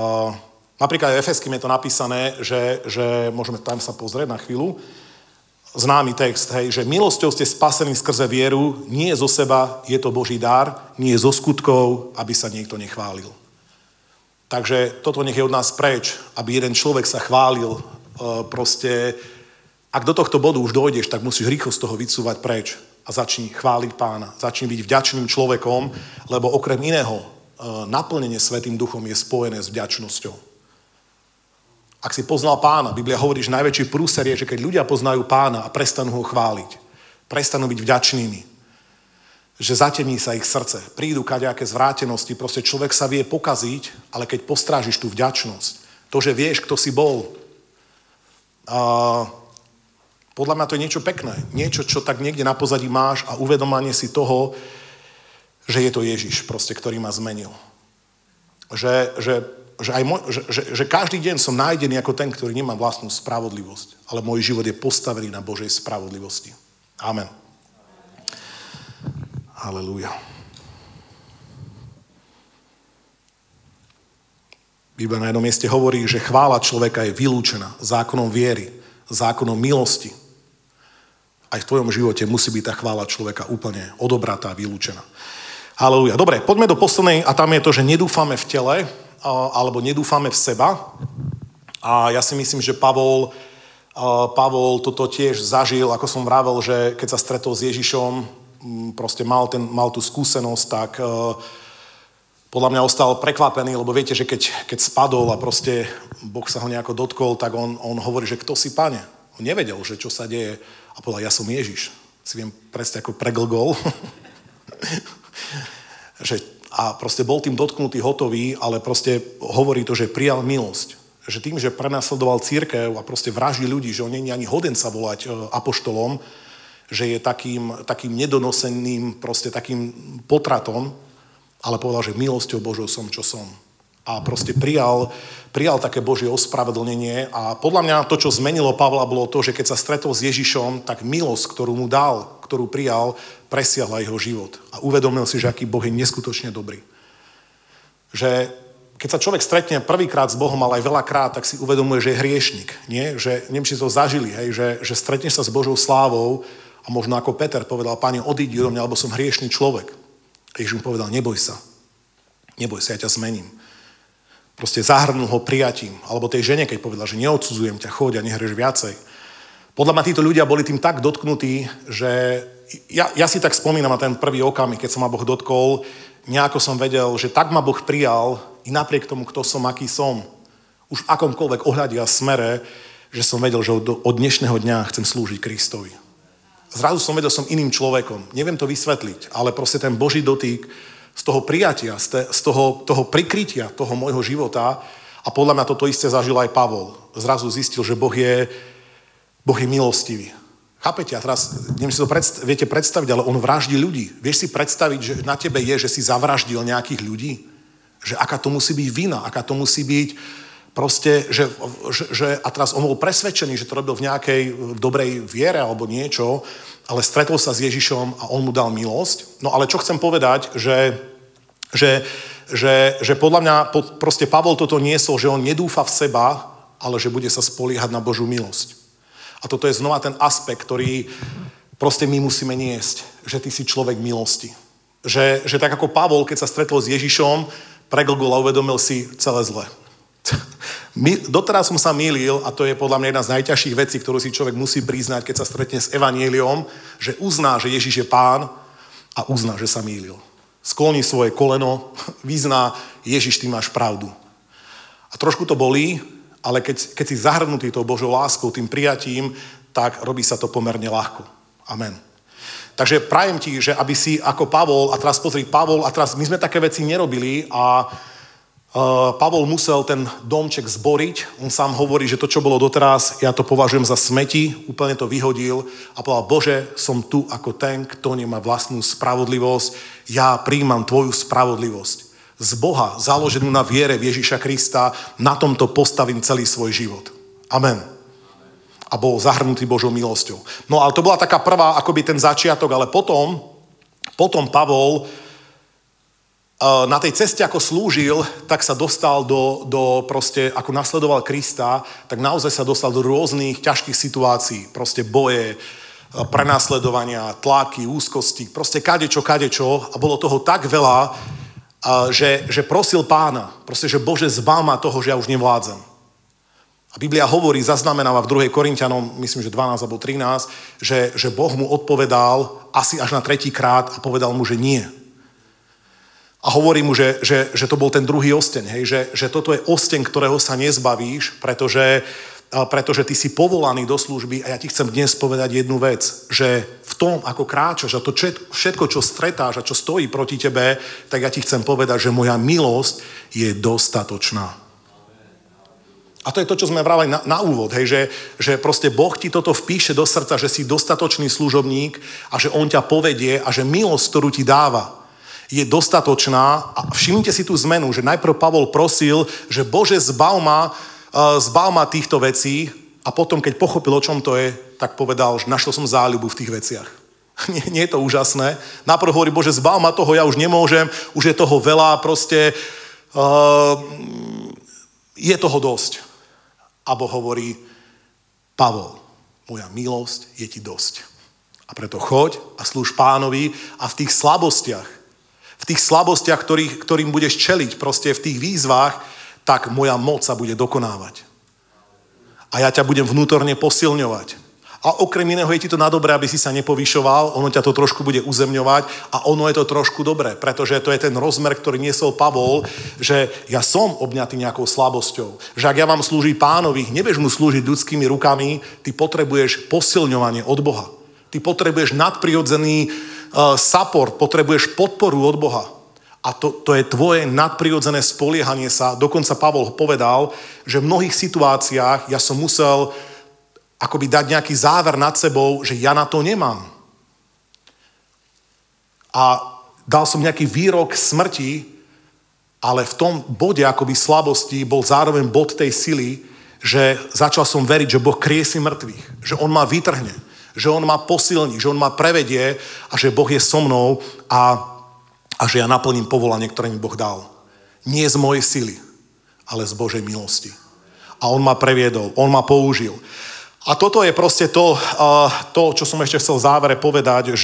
Napríklad v Efeským je to napísané, že môžeme tam sa pozrieť na chvíľu, známy text, hej, že milosťou ste spasení skrze vieru, nie zo seba, je to Boží dar, nie zo skutkov, aby sa niekto nechválil. Takže toto nech je od nás preč, aby jeden človek sa chválil. Proste, ak do tohto bodu už dojdeš, tak musíš rýchlo z toho vycúvať preč a začni chváliť Pána. Začni byť vďačným človekom, lebo okrem iného naplnenie Svätým Duchom je spojené s vďačnosťou. Ak si poznal Pána, Biblia hovorí, že najväčší prúser je, že keď ľudia poznajú Pána a prestanú ho chváliť, prestanú byť vďačnými, že zatemní sa ich srdce, prídu kadejaké zvrátenosti, proste človek sa vie pokaziť, ale keď postrážiš tú vďačnosť, to, že vieš, kto si bol, podľa mňa to je niečo pekné, niečo, čo tak niekde na pozadí máš a uvedomanie si toho, že je to Ježiš, proste, ktorý ma zmenil. Že každý deň som nájdený ako ten, ktorý nemá vlastnú spravodlivosť, ale môj život je postavený na Božej spravodlivosti. Amen. Halelúja. Biblia na jednom mieste hovorí, že chvála človeka je vylúčená zákonom viery, zákonom milosti. Aj v tvojom živote musí byť tá chvála človeka úplne odobratá a vylúčená. Halelúja. Dobre, poďme do poslednej a tam je to, že nedúfame v tele, alebo nedúfame v seba. A ja si myslím, že Pavol toto tiež zažil, ako som vravel, že keď sa stretol s Ježišom, proste mal tú skúsenosť, tak podľa mňa ostal prekvapený, lebo viete, že keď spadol a proste Boh sa ho nejako dotkol, tak on hovorí, že kto si, Pane? On nevedel, že čo sa deje a povedal, ja som Ježiš. Si viem presne ako preglgol. A proste bol tým dotknutý, hotový, ale proste hovorí to, že prijal milosť. Že tým, že prenasledoval cirkev a proste vraždí ľudí, že on nie je ani hoden sa volať apoštolom, že je takým nedonoseným, proste takým potratom, ale povedal, že milosťou Božou som, čo som. A proste prijal také Božie ospravedlnenie a podľa mňa to, čo zmenilo Pavla, bolo to, že keď sa stretol s Ježišom, tak milosť, ktorú mu dal, ktorú prijal, presiahla jeho život. A uvedomil si, že aký Boh je neskutočne dobrý. Že keď sa človek stretne prvýkrát s Bohom, ale aj veľakrát, tak si uvedomuje, že je hriešnik. Nie? Že neviem, či to zažili, hej? Že stretneš sa s Božou slávou a možno ako Peter povedal, Pane, odíď do mňa, lebo som hriešný človek. A Ježiš mu povedal, neboj sa, ja ťa zmením. Proste zahrnul ho prijatím. Alebo tej žene, keď povedal, že neodsudzujem ťa, choď a nehreš viacej. Podľa mňa títo ľudia boli tým tak dotknutí, že ja si tak spomínam na ten prvý okamih, keď sa ma Boh dotkol, nejako som vedel, že tak ma Boh prijal i napriek tomu, kto som, aký som. Už v akomkoľvek ohľade a smere, že som vedel, že od dnešného dňa chcem slúžiť Kristovi. Zrazu som vedel, som iným človekom. Neviem to vysvetliť, ale proste ten Boží dotyk z toho prijatia, z toho prikrytia toho môjho života a podľa mňa toto isté zažil aj Pavol. Zrazu zistil, že Boh je milostivý. Chápete? A teraz, neviem si to viete predstaviť, ale on vraždí ľudí. Vieš si predstaviť, že na tebe je, že si zavraždil nejakých ľudí? Že aká to musí byť vina, aká to musí byť proste, že a teraz on bol presvedčený, že to robil v nejakej dobrej viere alebo niečo, ale stretol sa s Ježišom a on mu dal milosť. No ale čo chcem povedať, že podľa mňa proste Pavol toto niesol, že on nedúfa v seba, ale že bude sa spoliehať na Božú milosť. A toto je znova ten aspekt, ktorý proste my musíme niesť, že ty si človek milosti. Že tak ako Pavol, keď sa stretol s Ježišom, preglgol a uvedomil si celé zle. Doteraz som sa mýlil a to je podľa mňa jedna z najťažších vecí, ktorú si človek musí priznať, keď sa stretne s evanjeliom, že uzná, že Ježiš je Pán a uzná, že sa mýlil. Skloní svoje koleno, vyzná, Ježiš, ty máš pravdu. A trošku to bolí, ale keď si zahrnutý tou Božou láskou, tým prijatím, tak robí sa to pomerne ľahko. Amen. Takže prajem ti, že aby si ako Pavol, a teraz pozri, Pavol, a teraz my sme také veci nerobili a Pavol musel ten domček zboriť. On sám hovorí, že to, čo bolo doteraz, ja to považujem za smeti, úplne to vyhodil a povedal, Bože, som tu ako ten, kto nemá vlastnú spravodlivosť. Ja prijímam tvoju spravodlivosť. Z Boha, založenú na viere v Ježiša Krista, na tomto postavím celý svoj život. Amen. A bol zahrnutý Božou milosťou. No ale to bola taká prvá, akoby ten začiatok, ale potom Pavol na tej ceste, ako slúžil, tak sa dostal do proste, ako nasledoval Krista, tak naozaj sa dostal do rôznych ťažkých situácií. Proste boje, prenasledovania, tlaky, úzkosti, proste kadečo. A bolo toho tak veľa, že prosil Pána. Proste, že Bože, zbav ma toho, že ja už nevládzem. A Biblia hovorí, zaznamenáva v 2. Korinťanom, myslím, že 12 alebo 13, že Boh mu odpovedal asi až na 3. krát a povedal mu, že nie. A hovorí mu, že to bol ten druhý osteň, hej? Že toto je osteň, ktorého sa nezbavíš, pretože ty si povolaný do služby a ja ti chcem dnes povedať jednu vec, že v tom, ako kráčaš a to všetko, čo stretáš a čo stojí proti tebe, tak ja ti chcem povedať, že moja milosť je dostatočná. A to je to, čo sme vravali na úvod, hej? Že proste Boh ti toto vpíše do srdca, že si dostatočný služobník a že on ťa povedie a že milosť, ktorú ti dáva, je dostatočná. A všimnite si tú zmenu, že najprv Pavol prosil, že Bože, zbav ma týchto vecí a potom, keď pochopil, o čom to je, tak povedal, že našiel som záľubu v tých veciach. Nie je to úžasné? Najprv hovorí, Bože, zbav ma toho, ja už nemôžem, už je toho veľa, proste je toho dosť. A Boh hovorí, Pavol, moja milosť je ti dosť. A preto choď a slúž Pánovi a v tých slabostiach, ktorým budeš čeliť, proste v tých výzvách, tak moja moc sa bude dokonávať. A ja ťa budem vnútorne posilňovať. A okrem iného je ti to na dobre, aby si sa nepovyšoval, ono ťa to trošku bude uzemňovať a ono je to trošku dobré, pretože to je ten rozmer, ktorý niesol Pavol, že ja som obňatý nejakou slabosťou. Že ak ja mám slúžiť Pánovi, nebudeš mu slúžiť ľudskými rukami, ty potrebuješ posilňovanie od Boha. Ty potrebuješ nadprirodzený support, potrebuješ podporu od Boha. A to je tvoje nadprirodzené spoliehanie sa. Dokonca Pavol povedal, že v mnohých situáciách ja som musel akoby dať nejaký záver nad sebou, že ja na to nemám. A dal som nejaký výrok smrti, ale v tom bode akoby slabosti bol zároveň bod tej sily, že začal som veriť, že Boh kriesi mŕtvych, že on ma vytrhne, že on ma posilní, že on ma prevedie a že Boh je so mnou a že ja naplním povolanie, ktoré mi Boh dal. Nie z mojej sily, ale z Božej milosti. A on ma previedol, on ma použil. A toto je proste to, čo som ešte chcel v závere povedať,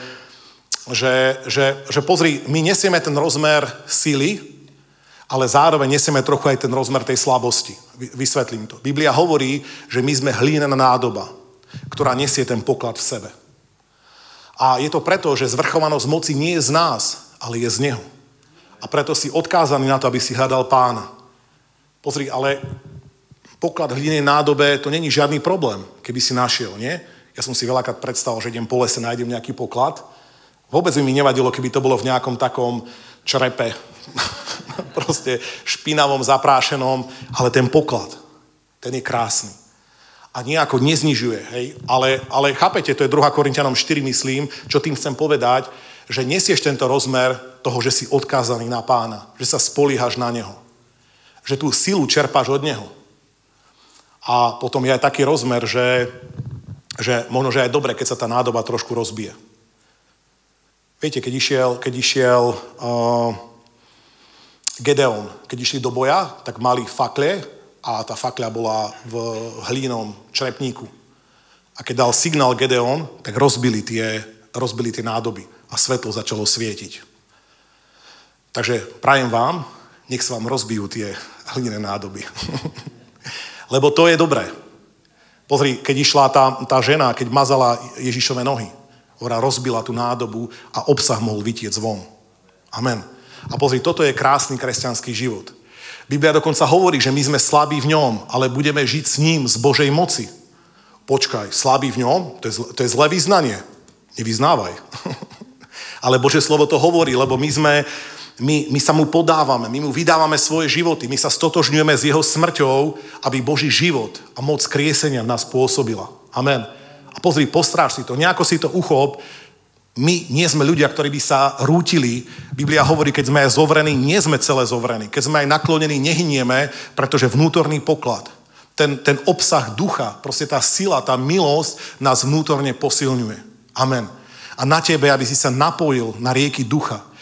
že pozri, my nesieme ten rozmer sily, ale zároveň nesieme trochu aj ten rozmer tej slabosti. Vysvetlím to. Biblia hovorí, že my sme hlínená nádoba, ktorá nesie ten poklad v sebe. A je to preto, že zvrchovanosť moci nie je z nás, ale je z Neho. A preto si odkázaný na to, aby si hľadal Pána. Pozri, ale poklad v hlinenej nádobe, to není žiadny problém, keby si našiel, nie? Ja som si veľakrát predstavil, že idem po lese, nájdem nejaký poklad. Vôbec by mi nevadilo, keby to bolo v nejakom takom črepe, proste špinavom, zaprášenom, ale ten poklad, ten je krásny. A nejako neznižuje, hej? Ale chápete, to je 2. Korinťanom 4, myslím, čo tým chcem povedať, že nesieš tento rozmer toho, že si odkázaný na Pána, že sa spoliehaš na Neho. Že tú silu čerpáš od Neho. A potom je aj taký rozmer, že možno, že aj dobre, keď sa tá nádoba trošku rozbije. Viete, keď išiel Gedeon, keď išli do boja, tak mali fakle a tá fakľa bola v hlínom črepníku. A keď dal signál Gedeon, tak rozbili tie nádoby a svetlo začalo svietiť. Takže prajem vám, nech sa vám rozbijú tie hlinené nádoby. Lebo to je dobré. Pozri, keď išla tá žena, keď mazala Ježišove nohy, ona rozbila tú nádobu a obsah mohol vytiec von. Amen. A pozri, toto je krásny kresťanský život. Biblia dokonca hovorí, že my sme slabí v ňom, ale budeme žiť s ním z Božej moci. Počkaj, slabí v ňom? To je zlé vyznanie. Nevyznávaj. Ale Božie slovo to hovorí, lebo my sa mu podávame, my mu vydávame svoje životy, my sa stotožňujeme s jeho smrťou, aby Boží život a moc kriesenia v nás pôsobila. Amen. A pozri, postráž si to, nejako si to uchop. My nie sme ľudia, ktorí by sa rútili. Biblia hovorí, keď sme aj zovrení, nie sme celé zovrení. Keď sme aj naklonení, nehynieme, pretože vnútorný poklad, ten obsah ducha, proste tá sila, tá milosť nás vnútorne posilňuje. Amen. A na tebe, aby si sa napojil na rieky ducha,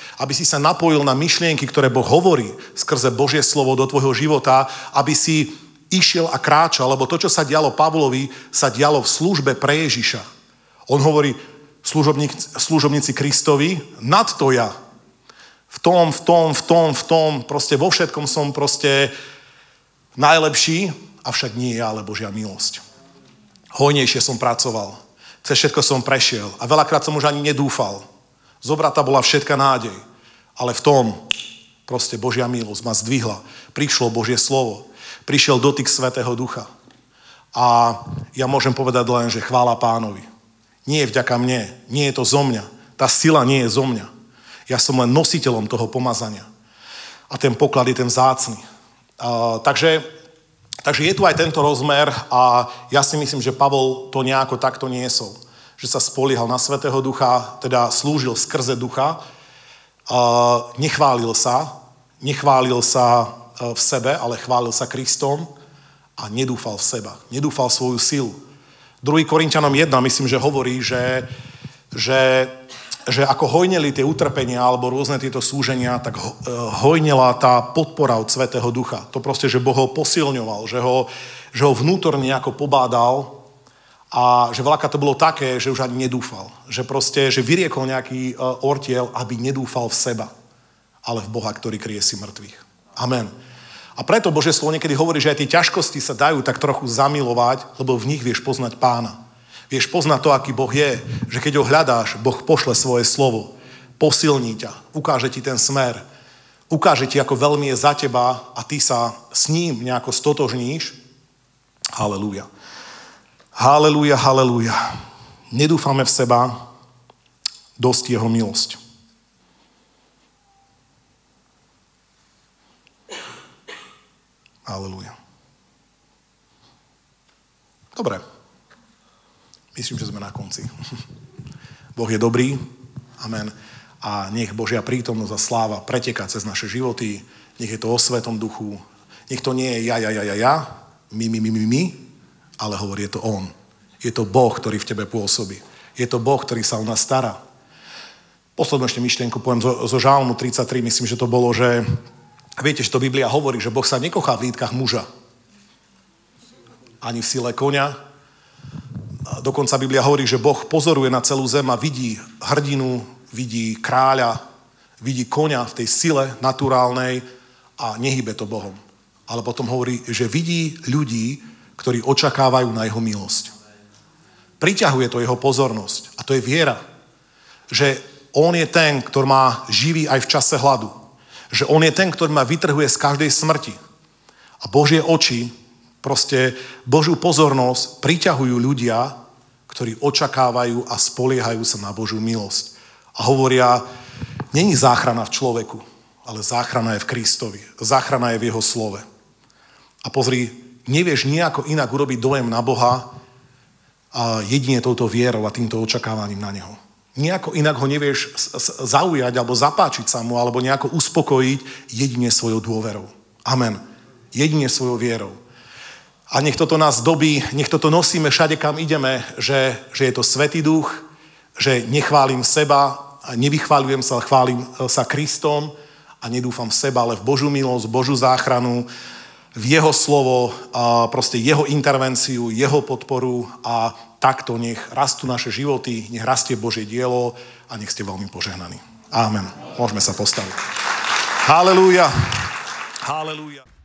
aby si sa napojil na myšlienky, ktoré Boh hovorí skrze Božie slovo do tvojho života, aby si išiel a kráčal, lebo to, čo sa dialo Pavlovi, sa dialo v službe pre Ježiša. On hovorí, služobníci Kristovi, nad to ja. V tom, proste vo všetkom som proste najlepší, avšak nie ja, ale Božia milosť. Hojnejšie som pracoval, cez všetko som prešiel a veľakrát som už ani nedúfal. Zobratá bola všetka nádej, ale v tom proste Božia milosť ma zdvihla. Prišlo Božie slovo, prišiel dotyk Svätého Ducha. A ja môžem povedať len, že chvála Pánovi. Nie je vďaka mne, nie je to zo mňa. Tá sila nie je zo mňa. Ja som len nositeľom toho pomazania. A ten poklad je ten vzácny. Takže je tu aj tento rozmer a ja si myslím, že Pavol to nejako takto niesol. Že sa spoliehal na Svätého Ducha, teda slúžil skrze Ducha. Nechválil sa v sebe, ale chválil sa Kristom a nedúfal v seba. Nedúfal svoju silu. 2. Korinťanom 1, myslím, že hovorí, že ako hojneli tie utrpenia alebo rôzne tieto súženia, tak hojnela tá podpora od Svätého Ducha. To proste, že Boh ho posilňoval, že ho vnútorne nejako pobádal a že veľakrát to bolo také, že už ani nedúfal. Že proste, že vyriekol nejaký ortiel, aby nedúfal v seba, ale v Boha, ktorý kriesi mŕtvych. Amen. A preto Božie slovo niekedy hovorí, že aj tie ťažkosti sa dajú tak trochu zamilovať, lebo v nich vieš poznať Pána. Vieš poznať to, aký Boh je, že keď ho hľadáš, Boh pošle svoje slovo, posilní ťa, ukáže ti ten smer, ukáže ti, ako veľmi je za teba a ty sa s ním nejako stotožníš. Halelúja. Halelúja, halelúja. Nedúfame v seba, dosť jeho milosť. Halelúja. Dobre. Myslím, že sme na konci. Boh je dobrý. Amen. A nech Božia prítomnosť a sláva preteká cez naše životy. Nech je to o Svätom Duchu. Nech to nie je ja, my, ale hovorí, je to On. Je to Boh, ktorý v tebe pôsobí. Je to Boh, ktorý sa o nás stará. Poslednú ešte myšlienku poviem zo Žalmu 33, myslím, že to bolo, že viete, že to Biblia hovorí, že Boh sa nekochá v lítkach muža. Ani v sile koňa. Dokonca Biblia hovorí, že Boh pozoruje na celú zem a vidí hrdinu, vidí kráľa, vidí koňa v tej sile naturálnej a nehybe to Bohom. Ale potom hovorí, že vidí ľudí, ktorí očakávajú na jeho milosť. Priťahuje to jeho pozornosť. A to je viera. Že on je ten, ktorý má živý aj v čase hladu. Že on je ten, ktorý ma vytrhuje z každej smrti. A Božie oči, proste Božiu pozornosť priťahujú ľudia, ktorí očakávajú a spoliehajú sa na Božiu milosť. A hovoria, není záchrana v človeku, ale záchrana je v Kristovi. Záchrana je v jeho slove. A pozri, nevieš nejako inak urobiť dojem na Boha a jedine touto vierou a týmto očakávaním na neho. Nejako inak ho nevieš zaujať alebo zapáčiť sa mu alebo nejako uspokojiť jedine svojou dôverou. Amen. Jedine svojou vierou. A nech toto nás dobí, nech toto nosíme všade, kam ideme, že je to Svätý Duch, že nechválim seba, nevychváľujem sa, chválim sa Kristom a nedúfam v seba, ale v Božiu milosť, Božiu záchranu, v jeho slovo, a proste jeho intervenciu, jeho podporu a takto nech rastú naše životy, nech rastie Božie dielo a nech ste veľmi požehnaní. Amen. Môžeme sa postaviť. Halelúja. Halelúja.